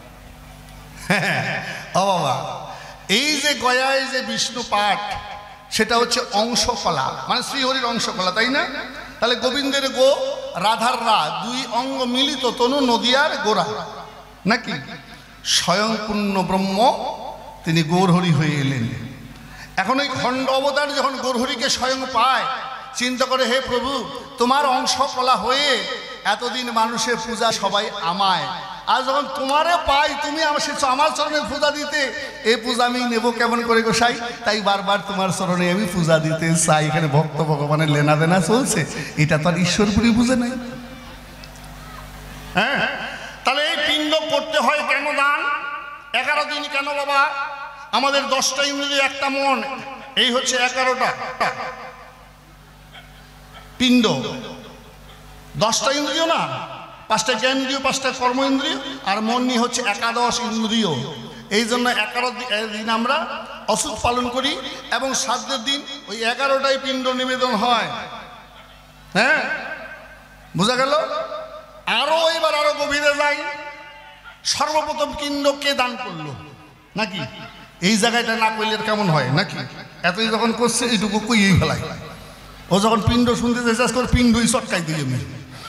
ও বাবা, এই যে গয়ায় যে বিষ্ণু পাঠ, সেটা হচ্ছে অংশকলা, মানে শ্রীহরির অংশকলা, তাই না? তাহলে গোবিন্দের গো, রাধার রা, 2 অঙ্গ মিলিত তনু নদিয়ার গোরা, নাকি? স্বয়ং পূর্ণ ব্রহ্ম তিনি গৌরহরি হয়ে এলেন। এখন এই খণ্ড অবতার যখন গৌরহরিকে স্বয়ং পায়, চিন্তা করে, হে প্রভু, তোমার অংশকলা হয়ে এতদিন মানুষের পূজা সবাই আমায়, আর যখন তোমারে পাই তুমি আমার চরণে পূজা দিতে, এই পূজা আমি নেব কেমন করে গোসাই? তাই বারবার তোমার চরণে আমি পূজা দিতে চাই। এখানে ভক্ত ভগবানের লেনা দেনা চলছে, এটা তো আর ঈশ্বরপুরী বুঝে নাই। হ্যাঁ, তাহলে এই পিণ্ড করতে হয় কেন? দান 11 দিন কেন বাবা? আমাদের 10টা ইন্দ্রিয়, একটা মন, এই হচ্ছে 11টা পিণ্ড। 10টা ইন্দ্রিয় না, 5টা জ্ঞানেন্দ্রিয়, 5টা কর্ম ইন্দ্রিয়, আর মন নিয়ে হচ্ছে 11 ইন্দ্রিয়। এই জন্য 11 দিন আমরা অসুখ পালন করি, এবং শ্রাদ্ধের দিন ওই 11টাই পিণ্ড নিবেদন হয়। হ্যাঁ, বোঝা গেল? এবার আরো গভীরে যাই। সর্বপ্রথম পিণ্ড কে দান করলো, নাকি? এই জায়গাটা না করলে কেমন হয়, নাকি? এতই যখন করছে এইটুকু কইয়েই ফেলাই। ও যখন পিণ্ড শুনতে চেষ্টা করে পিণ্ডই চটকাই দিই আমি।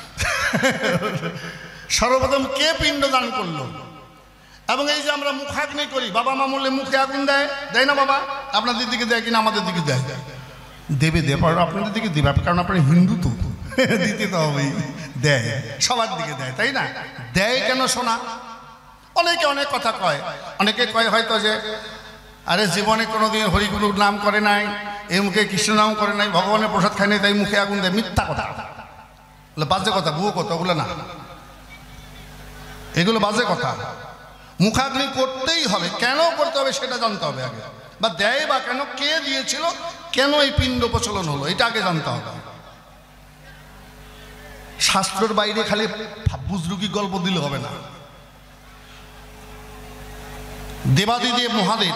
সর্বপ্রথম কে পিণ্ড দান করলো? এবং এই যে আমরা মুখাগ্নি করি, বাবা মা মরলে মুখে আগুন দেয়, দেয় না বাবা? আপনাদের দিকে দেয় কিনা? আমাদের দিকে দেয়। দেবে, আপনাদের দিকে দেবে, কারণ আপনারা হিন্দু তো, দিতে তো হবেই। দেয়, সবার দিকে দেয়, তাই না? দেয় কেন শোনা? অনেকে অনেক কথা কয়। অনেকে কয় হয়তো যে, আরে জীবনে কোনোদিন হরিগুরুর নাম করে নাই, এই মুখে কৃষ্ণ নাম করে নাই, ভগবানের প্রসাদ খায় নাই, তাই মুখে আগুন দেয়। মিথ্যা কথা, বাজে কথা, ভুয়ো কথা, ওগুলো না, এগুলো বাজে কথা। মুখাগ্নি করতেই হবে, কেন করতে হবে সেটা জানতে হবে আগে, বা দেয় বা কেন, কে দিয়েছিল, কেন এই পিণ্ড প্রচলন হলো, এটা আগে জানতে হবে। শাস্ত্রের বাইরে খালি বুজরুকি গল্প দিলে হবে না। দেবাদিদেব মহাদেব,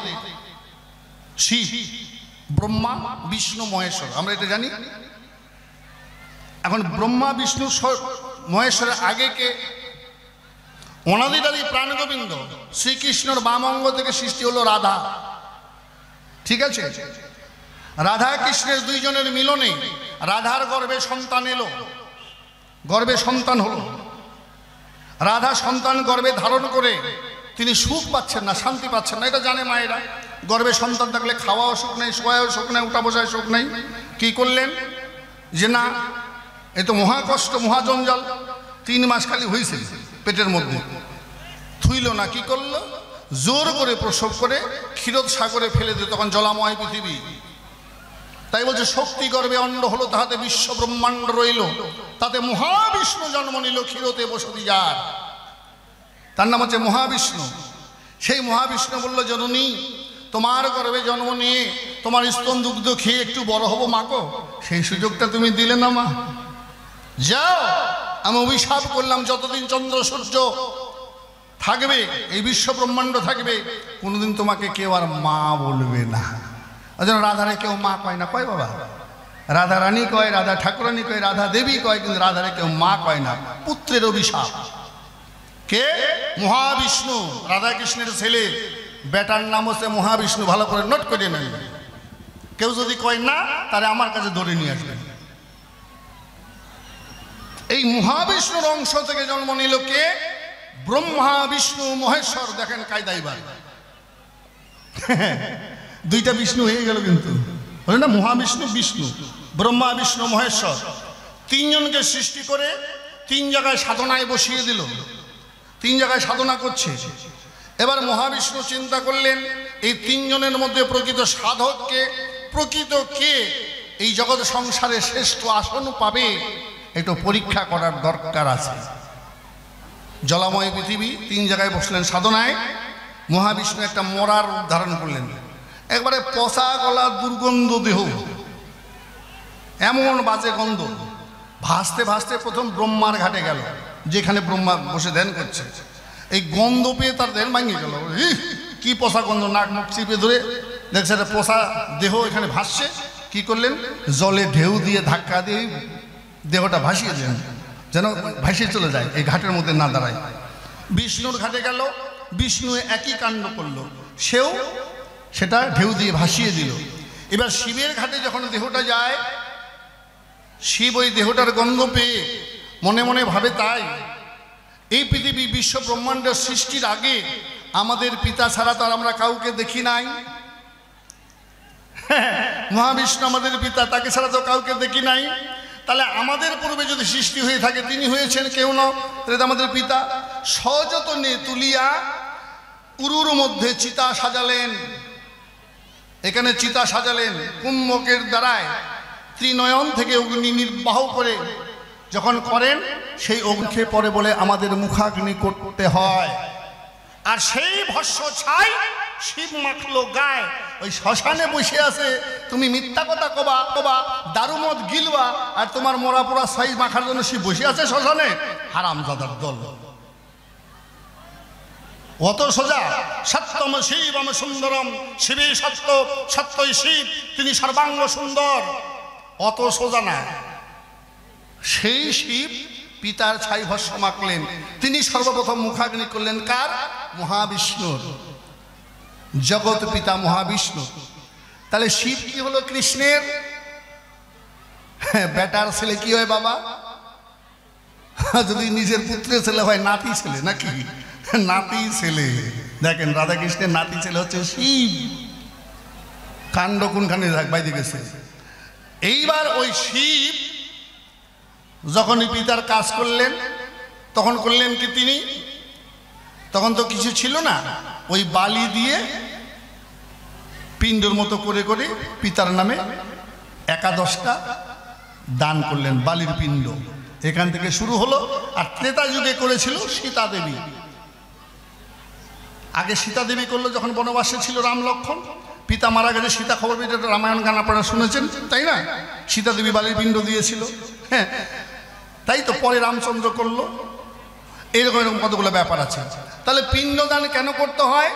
শিব, ব্রহ্মা, বিষ্ণু, মহেশ্বর, আমরা এটা জানি। এখন ব্রহ্মা বিষ্ণু মহেশ্বরের আগে কে? অনাদিরাদি প্রাণ গোবিন্দ শ্রীকৃষ্ণর বাম অঙ্গ থেকে সৃষ্টি হলো রাধা। ঠিক আছে, রাধা কৃষ্ণের দুইজনের মিলনে রাধার গর্ভে সন্তান এলো, গর্ভে সন্তান হলো। রাধা সন্তান গর্ভে ধারণ করে তিনি সুখ পাচ্ছেন না, শান্তি পাচ্ছেন না, এটা জানে মায়েরা। গর্ভে সন্তান থাকলে খাওয়াও সুখ নেই, শোয়াও সুখ নেই, উঠা বসায় সুখ নেই। কি করলেন যে না, এ তো মহাকষ্ট, মহাজঞ্জাল। 3 মাস খালি হয়েছে পেটের মধ্যে, থুইল না। কি করলো? জোর করে প্রসব করে ক্ষীরোদ সাগরে ফেলে দিল। তখন জলাময় পৃথিবী। তাই বলছে শক্তি গর্ভে অণ্ড হলো, তাহাতে বিশ্ব ব্রহ্মাণ্ড রইল, তাতে মহাবিষ্ণু জন্ম নিল ক্ষীরোতে বসতি যার। তার নাম হচ্ছে মহাবিষ্ণু। সেই মহাবিষ্ণু বলল, জননী তোমার গর্ভে জন্ম নিয়ে তোমার স্তন দুগ্ধ খেয়ে একটু বড় হবো মাগো, সেই সুযোগটা তুমি দিলে না মা। যাও, আমি অভিশাপ করলাম যতদিন চন্দ্র সূর্য থাকবে, এই বিশ্ব ব্রহ্মাণ্ড থাকবে, কোনোদিন তোমাকে কেউ আর মা বলবে না। ওই জন্য রাধারে কেউ মা কয় না, কয় বাবা? রাধা রানী কয়, রাধা ঠাকুরানী কয়, রাধা দেবী কয়, কিন্তু রাধারে কেউ মা কয় না। পুত্রের অভিশাপ। কে? মহাবিষ্ণু, রাধা কৃষ্ণের ছেলে, বেটার নাম হচ্ছে মহাবিষ্ণু। ভালো করে নোট করে নেন। কেউ যদি কয় না, তাহলে আমার কাছে ধরে নিয়ে আসবেন। এই মহাবিষ্ণুর অংশ থেকে জন্ম নিল কে? ব্রহ্মা বিষ্ণু মহেশ্বর। দেখেন কায়দাইবার দুইটা বিষ্ণু হয়ে গেল, কিন্তু বলে না মহাবিষ্ণু বিষ্ণু, ব্রহ্মা বিষ্ণু মহেশ্বর। 3 জনকে সৃষ্টি করে 3 জায়গায় সাধনায় বসিয়ে দিল। 3 জায়গায় সাধনা করছে। এবার মহাবিষ্ণু চিন্তা করলেন, এই 3 জনের মধ্যে প্রকৃত সাধককে, প্রকৃত কে এই জগৎ সংসারে শ্রেষ্ঠ আসন পাবে, একটু পরীক্ষা করার দরকার আছে। জলাময় পৃথিবী, 3 জায়গায় বসলেন সাধনায়। মহাবিষ্ণু একটা মরার রূপ ধারণ করলেন, একবারে পচা গলা, দুর্গন্ধ দেহ, এমন বাজে গন্ধ। ভাসতে ভাসতে প্রথম ব্রহ্মার ঘাটে গেল, যেখানে ব্রহ্মা বসে ধ্যান করছে। এই গন্ধ পেয়ে তার ধ্যান ভাঙিয়ে গেল। কি পচা গন্ধ! নাক মুখ চিপে ধরে দেখছে একটা পচা দেহ এখানে ভাসছে। কি করলেন? জলে ঢেউ দিয়ে ধাক্কা দিয়ে দেহটা ভাসিয়ে দেন, যেন ভাসিয়ে চলে যায়, এই ঘাটের মধ্যে না দাঁড়ায়। বিষ্ণুর ঘাটে গেল, বিষ্ণু একই কাণ্ড করলো, সেও সেটা ঢেউ দিয়ে ভাসিয়ে দিল। এবার শিবের ঘাটে যখন দেহটা যায়, শিব ওই দেহটার গন্ধ পেয়ে মনে মনে ভাবে, তাই এই পৃথিবী বিশ্ব ব্রহ্মাণ্ডের সৃষ্টির আগে আমাদের পিতা ছাড়া তো আর আমরা কাউকে দেখি নাই। মহাবিষ্ণু আমাদের পিতা, তাকে ছাড়া তো কাউকে দেখি নাই। তাহলে আমাদের পূর্বে যদি সৃষ্টি হয়ে থাকে, তিনি হয়েছেন কেউ না, তাহলে আমাদের পিতা। সযতনে তুলিয়া উরুর মধ্যে চিতা সাজালেন। এখানে চিতা সাজালেন কুম্ভকের দ্বারায়, ত্রিনয়ন থেকে অগ্নি নির্বাহ করে যখন করেন, সেই অগ্নিকে পরে বলে আমাদের মুখাগ্নি করতে হয়। আর সেই ভস্য ছাই শিব মাখলো গায়ে। ওই শ্মশানে বসে আছে, তুমি মিথ্যা কথা কবা কবা, দারুমদ গিলবা, আর তোমার মরা পোড়া ছাই মাখার জন্য শিব বসে আছে শ্মশানে। হারামজাদার দল। অত সোজা? সত্যম শিবম সুন্দরম, শিবই সত্য, সত্যই শিব, তিনি সর্বাঙ্গ সুন্দর। অত সোজা না। সেই শিব পিতার ছাই ভস্য মাখলেন। তিনি সর্বপ্রথম মুখাগ্নি করলেন কার? মহাবিষ্ণুর। জগৎ পিতা মহাবিষ্ণু। তাহলে শিব কি হলো? কৃষ্ণের বেটার ছেলে। কি হয় বাবা? যদি নিজের পুত্রের ছেলে হয়, নাতি ছেলে নাকি? নাতি ছেলে। দেখেন রাধাকৃষ্ণের নাতি ছেলে হচ্ছে শিব। কাণ্ড কোনখানে বাইরে গেছে। এইবার ওই শিব যখন পিতার কাজ করলেন, তখন করলেন কি তিনি? তখন তো কিছু ছিল না, ওই বালি দিয়ে পিণ্ডর মতো করে করে পিতার নামে 11টা দান করলেন, বালির পিণ্ড। এখান থেকে শুরু হলো। আর ত্রেতা যুগে করেছিল সীতা দেবী। আগে সীতা দেবী করলো যখন বনবাসে ছিল রাম লক্ষ্মণ। পিতা মারা গেছে, সীতা খবর পেয়ে, রামায়ণ গান আপনারা শুনেছেন তাই না? সীতা দেবী বালির পিণ্ড দিয়েছিল। হ্যাঁ, তাই তো পরে রামচন্দ্র করলো। এইরকম এরকম কতগুলো ব্যাপার আছে। তাহলে পিণ্ডদান কেন করতে হয়?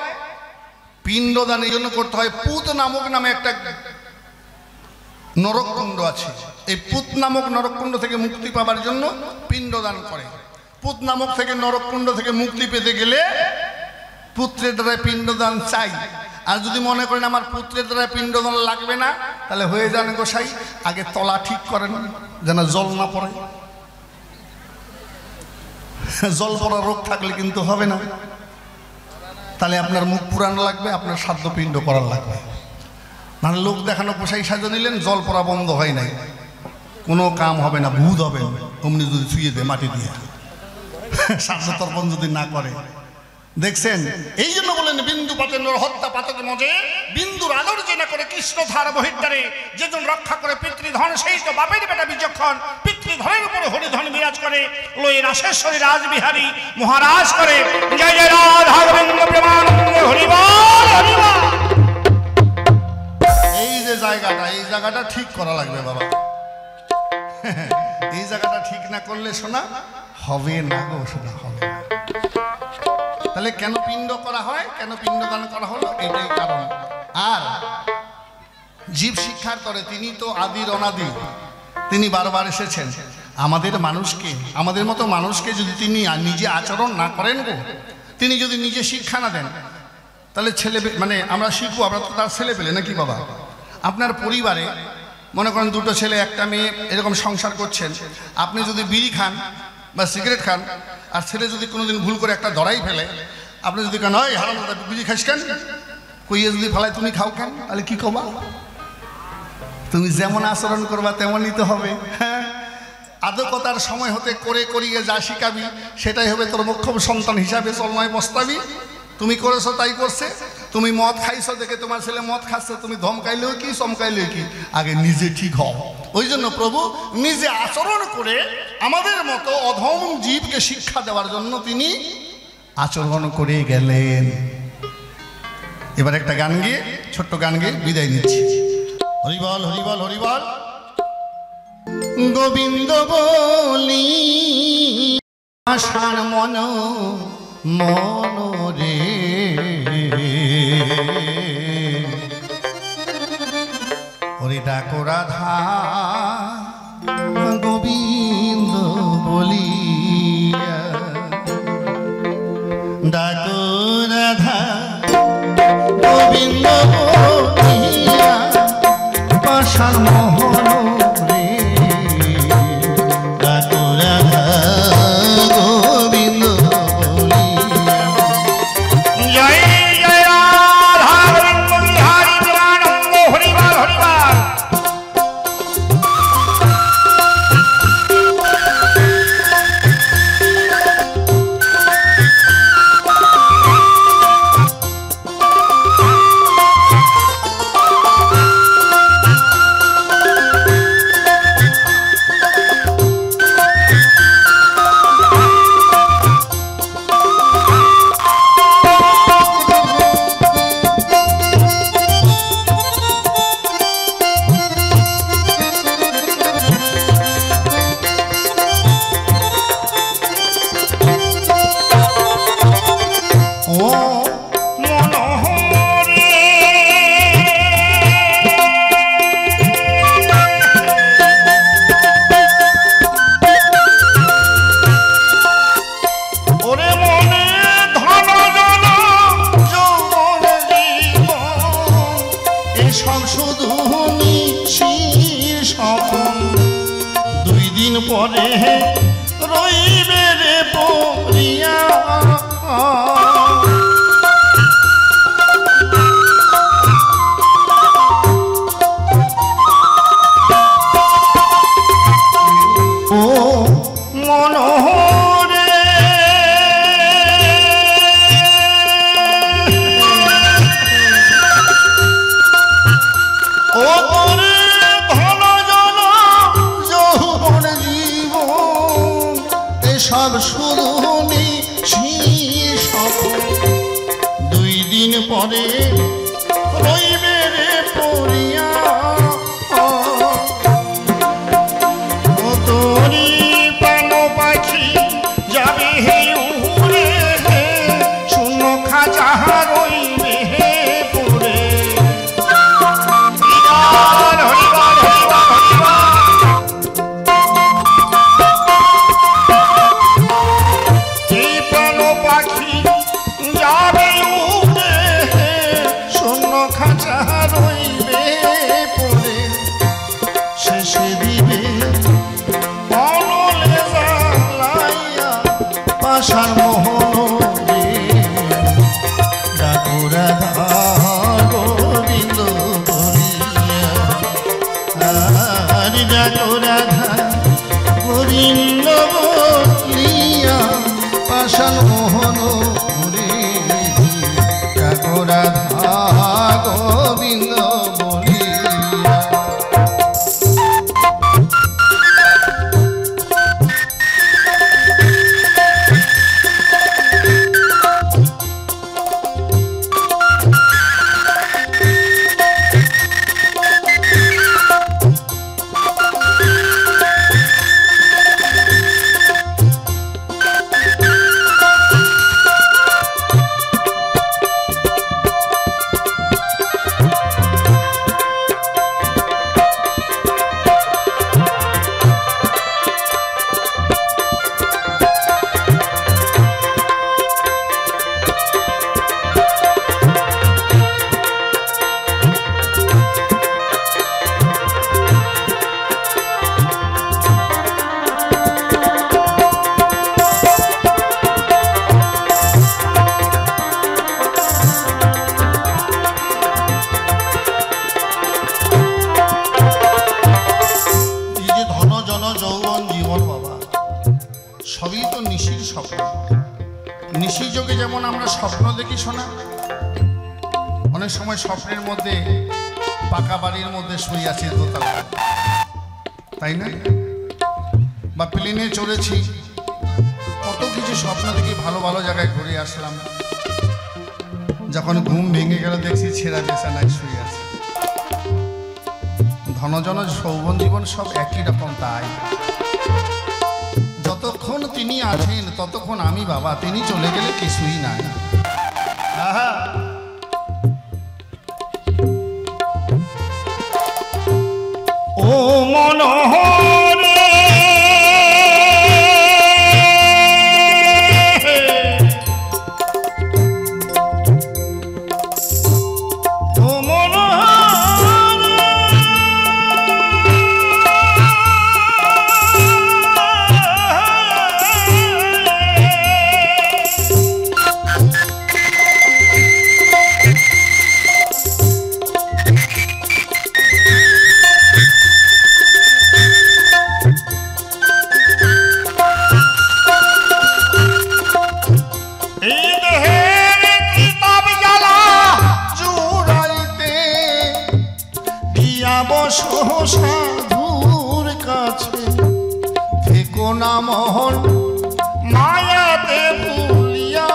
পিণ্ডদান এই জন্য করতে হয়, পুত নামক নামে একটা নরককুণ্ড আছে। এই পুত নামক নরককুণ্ড থেকে মুক্তি পাবার জন্য পিণ্ডদান করে। পুত নামক থেকে নরককুণ্ড থেকে মুক্তি পেতে গেলে পুত্রের দ্বারা পিণ্ডদান চাই। আর যদি মনে করেন আমার পুত্রের দ্বারা পিণ্ডদান লাগবে না, তাহলে হয়ে যান গোসাই, আগে তলা ঠিক করেন যেন জল না পড়ে। জল পড়া রোগ থাকলে কিন্তু হবে না, তাহলে আপনার মুখ পুরানো লাগবে, আপনার সাধ্য পিণ্ড করার লাগবে। মানে লোক দেখানো গোসাই সাজা নিলেন, জল পড়া বন্ধ হয় নাই, কোনো কাম হবে না, ভূত হবে অমনি যদি ছুঁয়ে দেয় মাটি দিয়ে, সাধ্য তর্পণ যদি না করে। দেখছেন, এই জন্য বলেন বিন্দু পাতেন্দ্র হত্যা পাতক মজে, বিন্দুর আদর যে না করে কৃষ্ণ ধার বহির্দ্বারে, যেজন রক্ষা করে পিতৃধন সেই তো বাপের বেটা বিচক্ষণ। পিতৃধনের উপরে হরিধন বিরাজ করে, লয়ে রাশেশ্বরী রাজবিহারী মহারাজ করে। জয় জয় রাধা গোবিন্দ প্রেমানন্দ হরি বল হরি বল। এই যে জায়গাটা, এই জায়গাটা ঠিক করা লাগবে বাবা। এই জায়গাটা ঠিক না করলে শোনা হবে না গো, শোনা হবে না। তাহলে কেন পিণ্ড করা হয়, কেন পিণ্ডদান করা হলো, এটাই কারণ। আর জীব শিক্ষার করে তিনি তো আদির অনাদি, তিনি বারবার এসেছেন। আমাদের মানুষকে, আমাদের মতো মানুষকে যদি তিনি নিজে আচরণ না করেন গো, তিনি যদি নিজে শিক্ষা না দেন, তাহলে ছেলে মানে আমরা শিখবো, আমরা তো তার ছেলে পেলে নাকি বাবা। আপনার পরিবারে মনে করেন দুটো ছেলে একটা মেয়ে এরকম সংসার করছেন, আপনি যদি বিড়ি খান বা সিগারেট খান, আর ছেলে যদি কোনোদিন ভুল করে একটা ধরাই ফেলে, আপনি যদি কেন হয় হারাম বিড়ি খাস কেন, কইয়ে যদি ফেলায় তুমি খাও কেন, তাহলে কি কবা? তুমি যেমন আচরণ করবা তেমনই তো হবে। হ্যাঁ, আদকতার সময় হতে করে করিয়ে যা শিখাবি সেটাই হবে তোর মোক্ষম সন্তান হিসাবে চলময় বস্তাবি। তুমি করেছো তাই করছে, তুমি মদ খাইছো দেখে তোমার ছেলে মদ খাচ্ছে, তুমি ধমকাইলেও কি চমকাইলেও কি, আগে নিজে ঠিক হও। ওই জন্য প্রভু নিজে আচরণ করে আমাদের মতো অধম জীবকে শিক্ষা দেওয়ার জন্য তিনি আচরণ করে গেলেন। এবার একটা গান গিয়ে, ছোট্ট গান গিয়ে বিদায় নিচ্ছি। হরিবল হরিবল হরিবল। গোবিন্দ বলি আষাঢ় মন মনরে, ওরে ডাকো রাধা গোবিন্দ বলিয়া, ডাকো রাধা গোবিন্দ বলিয়া আষাঢ় মোহন রে, ডাকো রাধা গোবিন্দ বলিয়া। জয় জয় রাধা গোবিন্দ বিহারী প্রেমানন্দ হরিবল হরিবল। পরে রইবে রে পড়িয়া, ও মনোহরে ও তোরে ধন জন যৌবন জীবন, এসব শুধু দুই দিন পরে রইবে রে পড়িয়া, ও তোরি প্রাণ পাখি যাবে হে উড়ে, শূন্য খাঁচা রইবে হে পড়ে। হরিবল হরিবল হরিবল হরিবল। পাষাণ মোহন রে ডাকো রাধা গোবিন্দ বলিয়া আরে ডাকো রাধা গোবিন্দ বলিয়া পাষাণ মোহন রে ডাকো রাধা গোবিন্দ বলিয়া। সবই তো নিশির স্বপ্ন। নিশি যোগে যেমন আমরা স্বপ্ন দেখি শোনা, অনেক সময় স্বপ্নের মধ্যে পাকা বাড়ির মধ্যে শুয়ে আছি দোতলা, তাই না? বা প্লেনে চড়েছি, কত কিছু স্বপ্ন দেখি, ভালো ভালো জায়গায় ঘুরে আসলাম। যখন ঘুম ভেঙে গেল দেখছি ছেঁড়া বিছানায় শুয়ে আছে। ধনজন যৌবন জীবন সব একই রকম। তাই যতক্ষণ তিনি আছেন ততক্ষণ আমি বাবা, তিনি চলে গেলে কিছুই নাই। ও মনোহর সাধুর কাছে থেকো না মোহন মায়াতে ভুলিয়া।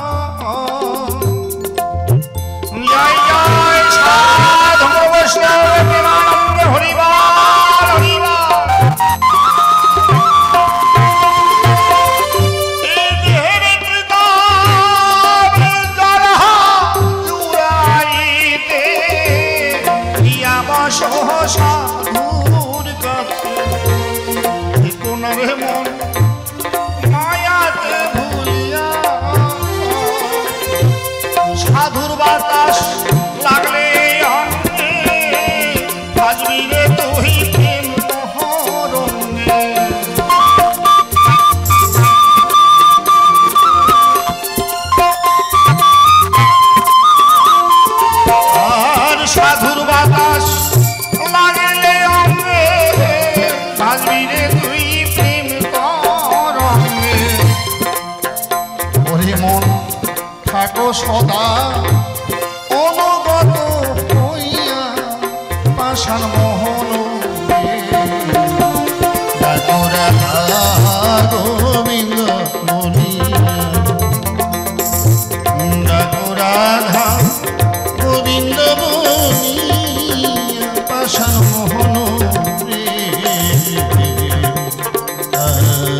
জয় জয় সাধু বৈষ্ণব প্রেমানন্দ হরিবাল হরিবাল। এই দেহের কৃতাব জরা জুড়াইতে ইয়া বসহসা সাধুর বাতাস লাগলে বাজবিরে তুই প্রেম মহরণে। আর সাধুর বাতাস লাগলে অঙ্গে বাজবিরে তুই প্রেম করঙ্গে। ওরে মন থাকো সদা অনুগত হইয়া পাষাণ মোহন ডাকো রাধা গোবিন্দ বলিয়া। ডাকো রাধা গোবিন্দ বলিয়া পাষাণ মোহন রে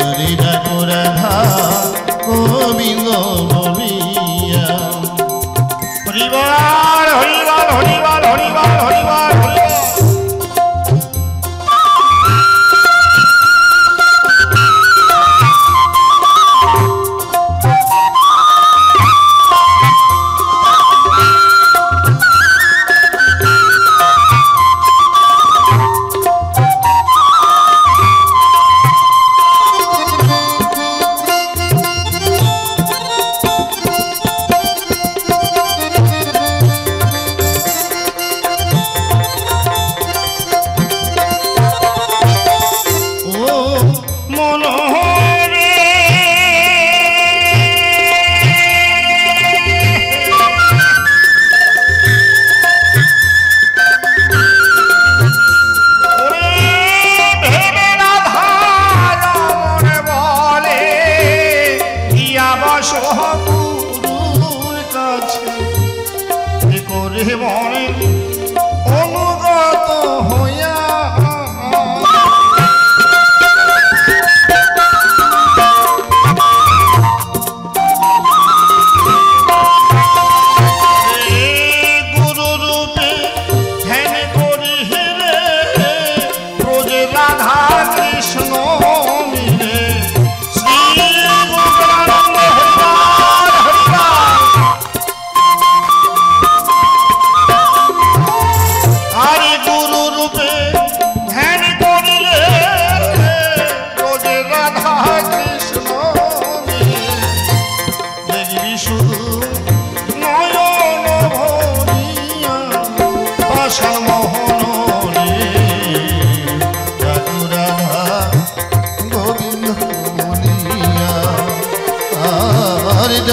ডাকো রাধা গোবিন্দ বলিয়া।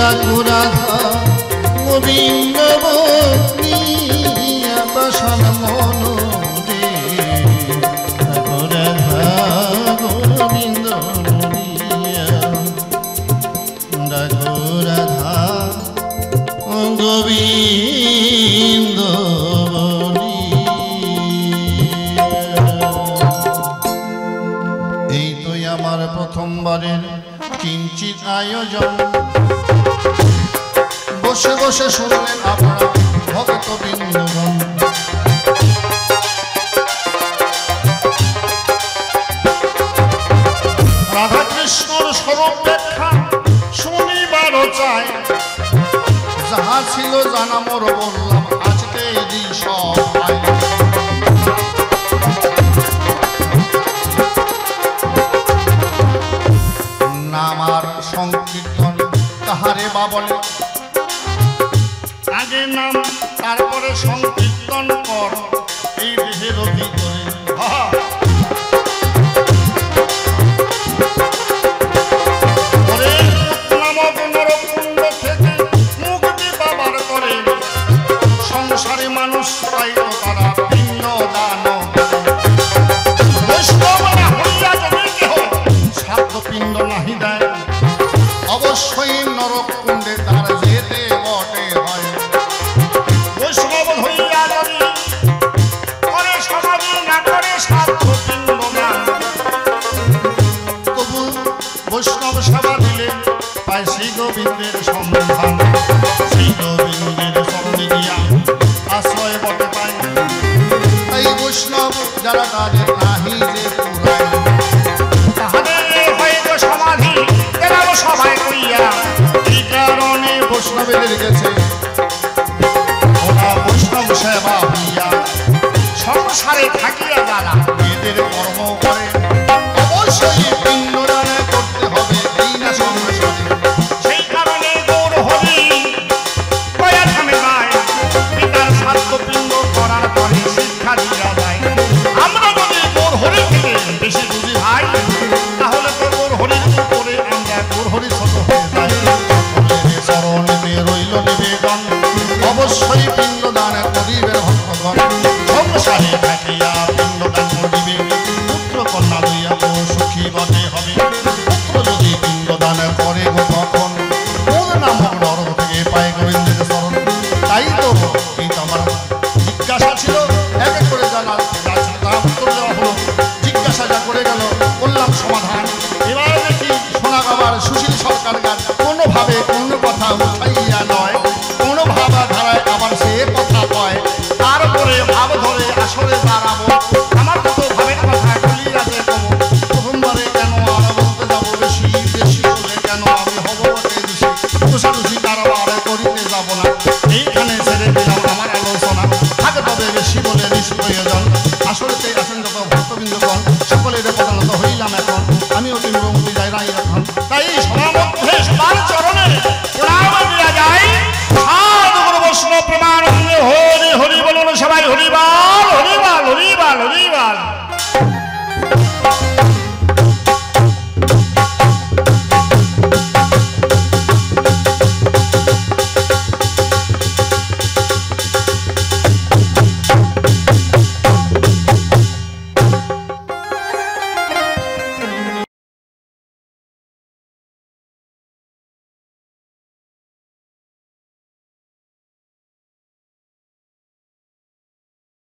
ডাকু রাধা গোবিন্দ বলিয়া পাষাণ মনোরে ডাকু রাধা গোবিন্দ বলিয়া ডাকু রাধা গোবিন্দ এই তো আমার প্রথমবারের কিঞ্চিত আয়োজন বসে বসে শুনলেন আপনারা ভক্ত বৃন্দগণ রাধা কৃষ্ণর স্বরূপ ব্যাখ্যা শুনিবারও চাই যাহা ছিল জানা মোর বললাম আজকে এই সবাই নামার সংকীর্তন তাহারে বা বলে আগে নাম তারপরে সংকীর্তন কর এই দেহের ভিতরে নামক নরকুণ্ড থেকে মুক্তি পাবার করে সংসারে মানুষ পাইল তারা ভিন্ন দান বৈষ্ণবরা হইয়া যদি কেহ সাধ্য পিণ্ড নাহি দেয় অবশ্যই নরকুণ্ডে তার যেতে বটে হয় বৈষ্ণব হইয়া যদি করে সমাধি না করে সাধ্য পিণ্ড না তবু বৈষ্ণব সেবা দিলে পায় শ্রী গোবিন্দের সন্ধান শ্রী গোবিন্দের সঙ্গে গিয়া আশ্রয় বটে পায় এই বৈষ্ণব যারা তাদের নাহি যে পুরায় তাহাদের হইব সমাধি এরাও সবাই কইয়া এই কারণে বৈষ্ণবেদের গেছে ওরা বৈষ্ণব সেবা হইয়া সংসারে থাকিয়া যারা এদের কর্ম করে অবশ্যই পিণ্ড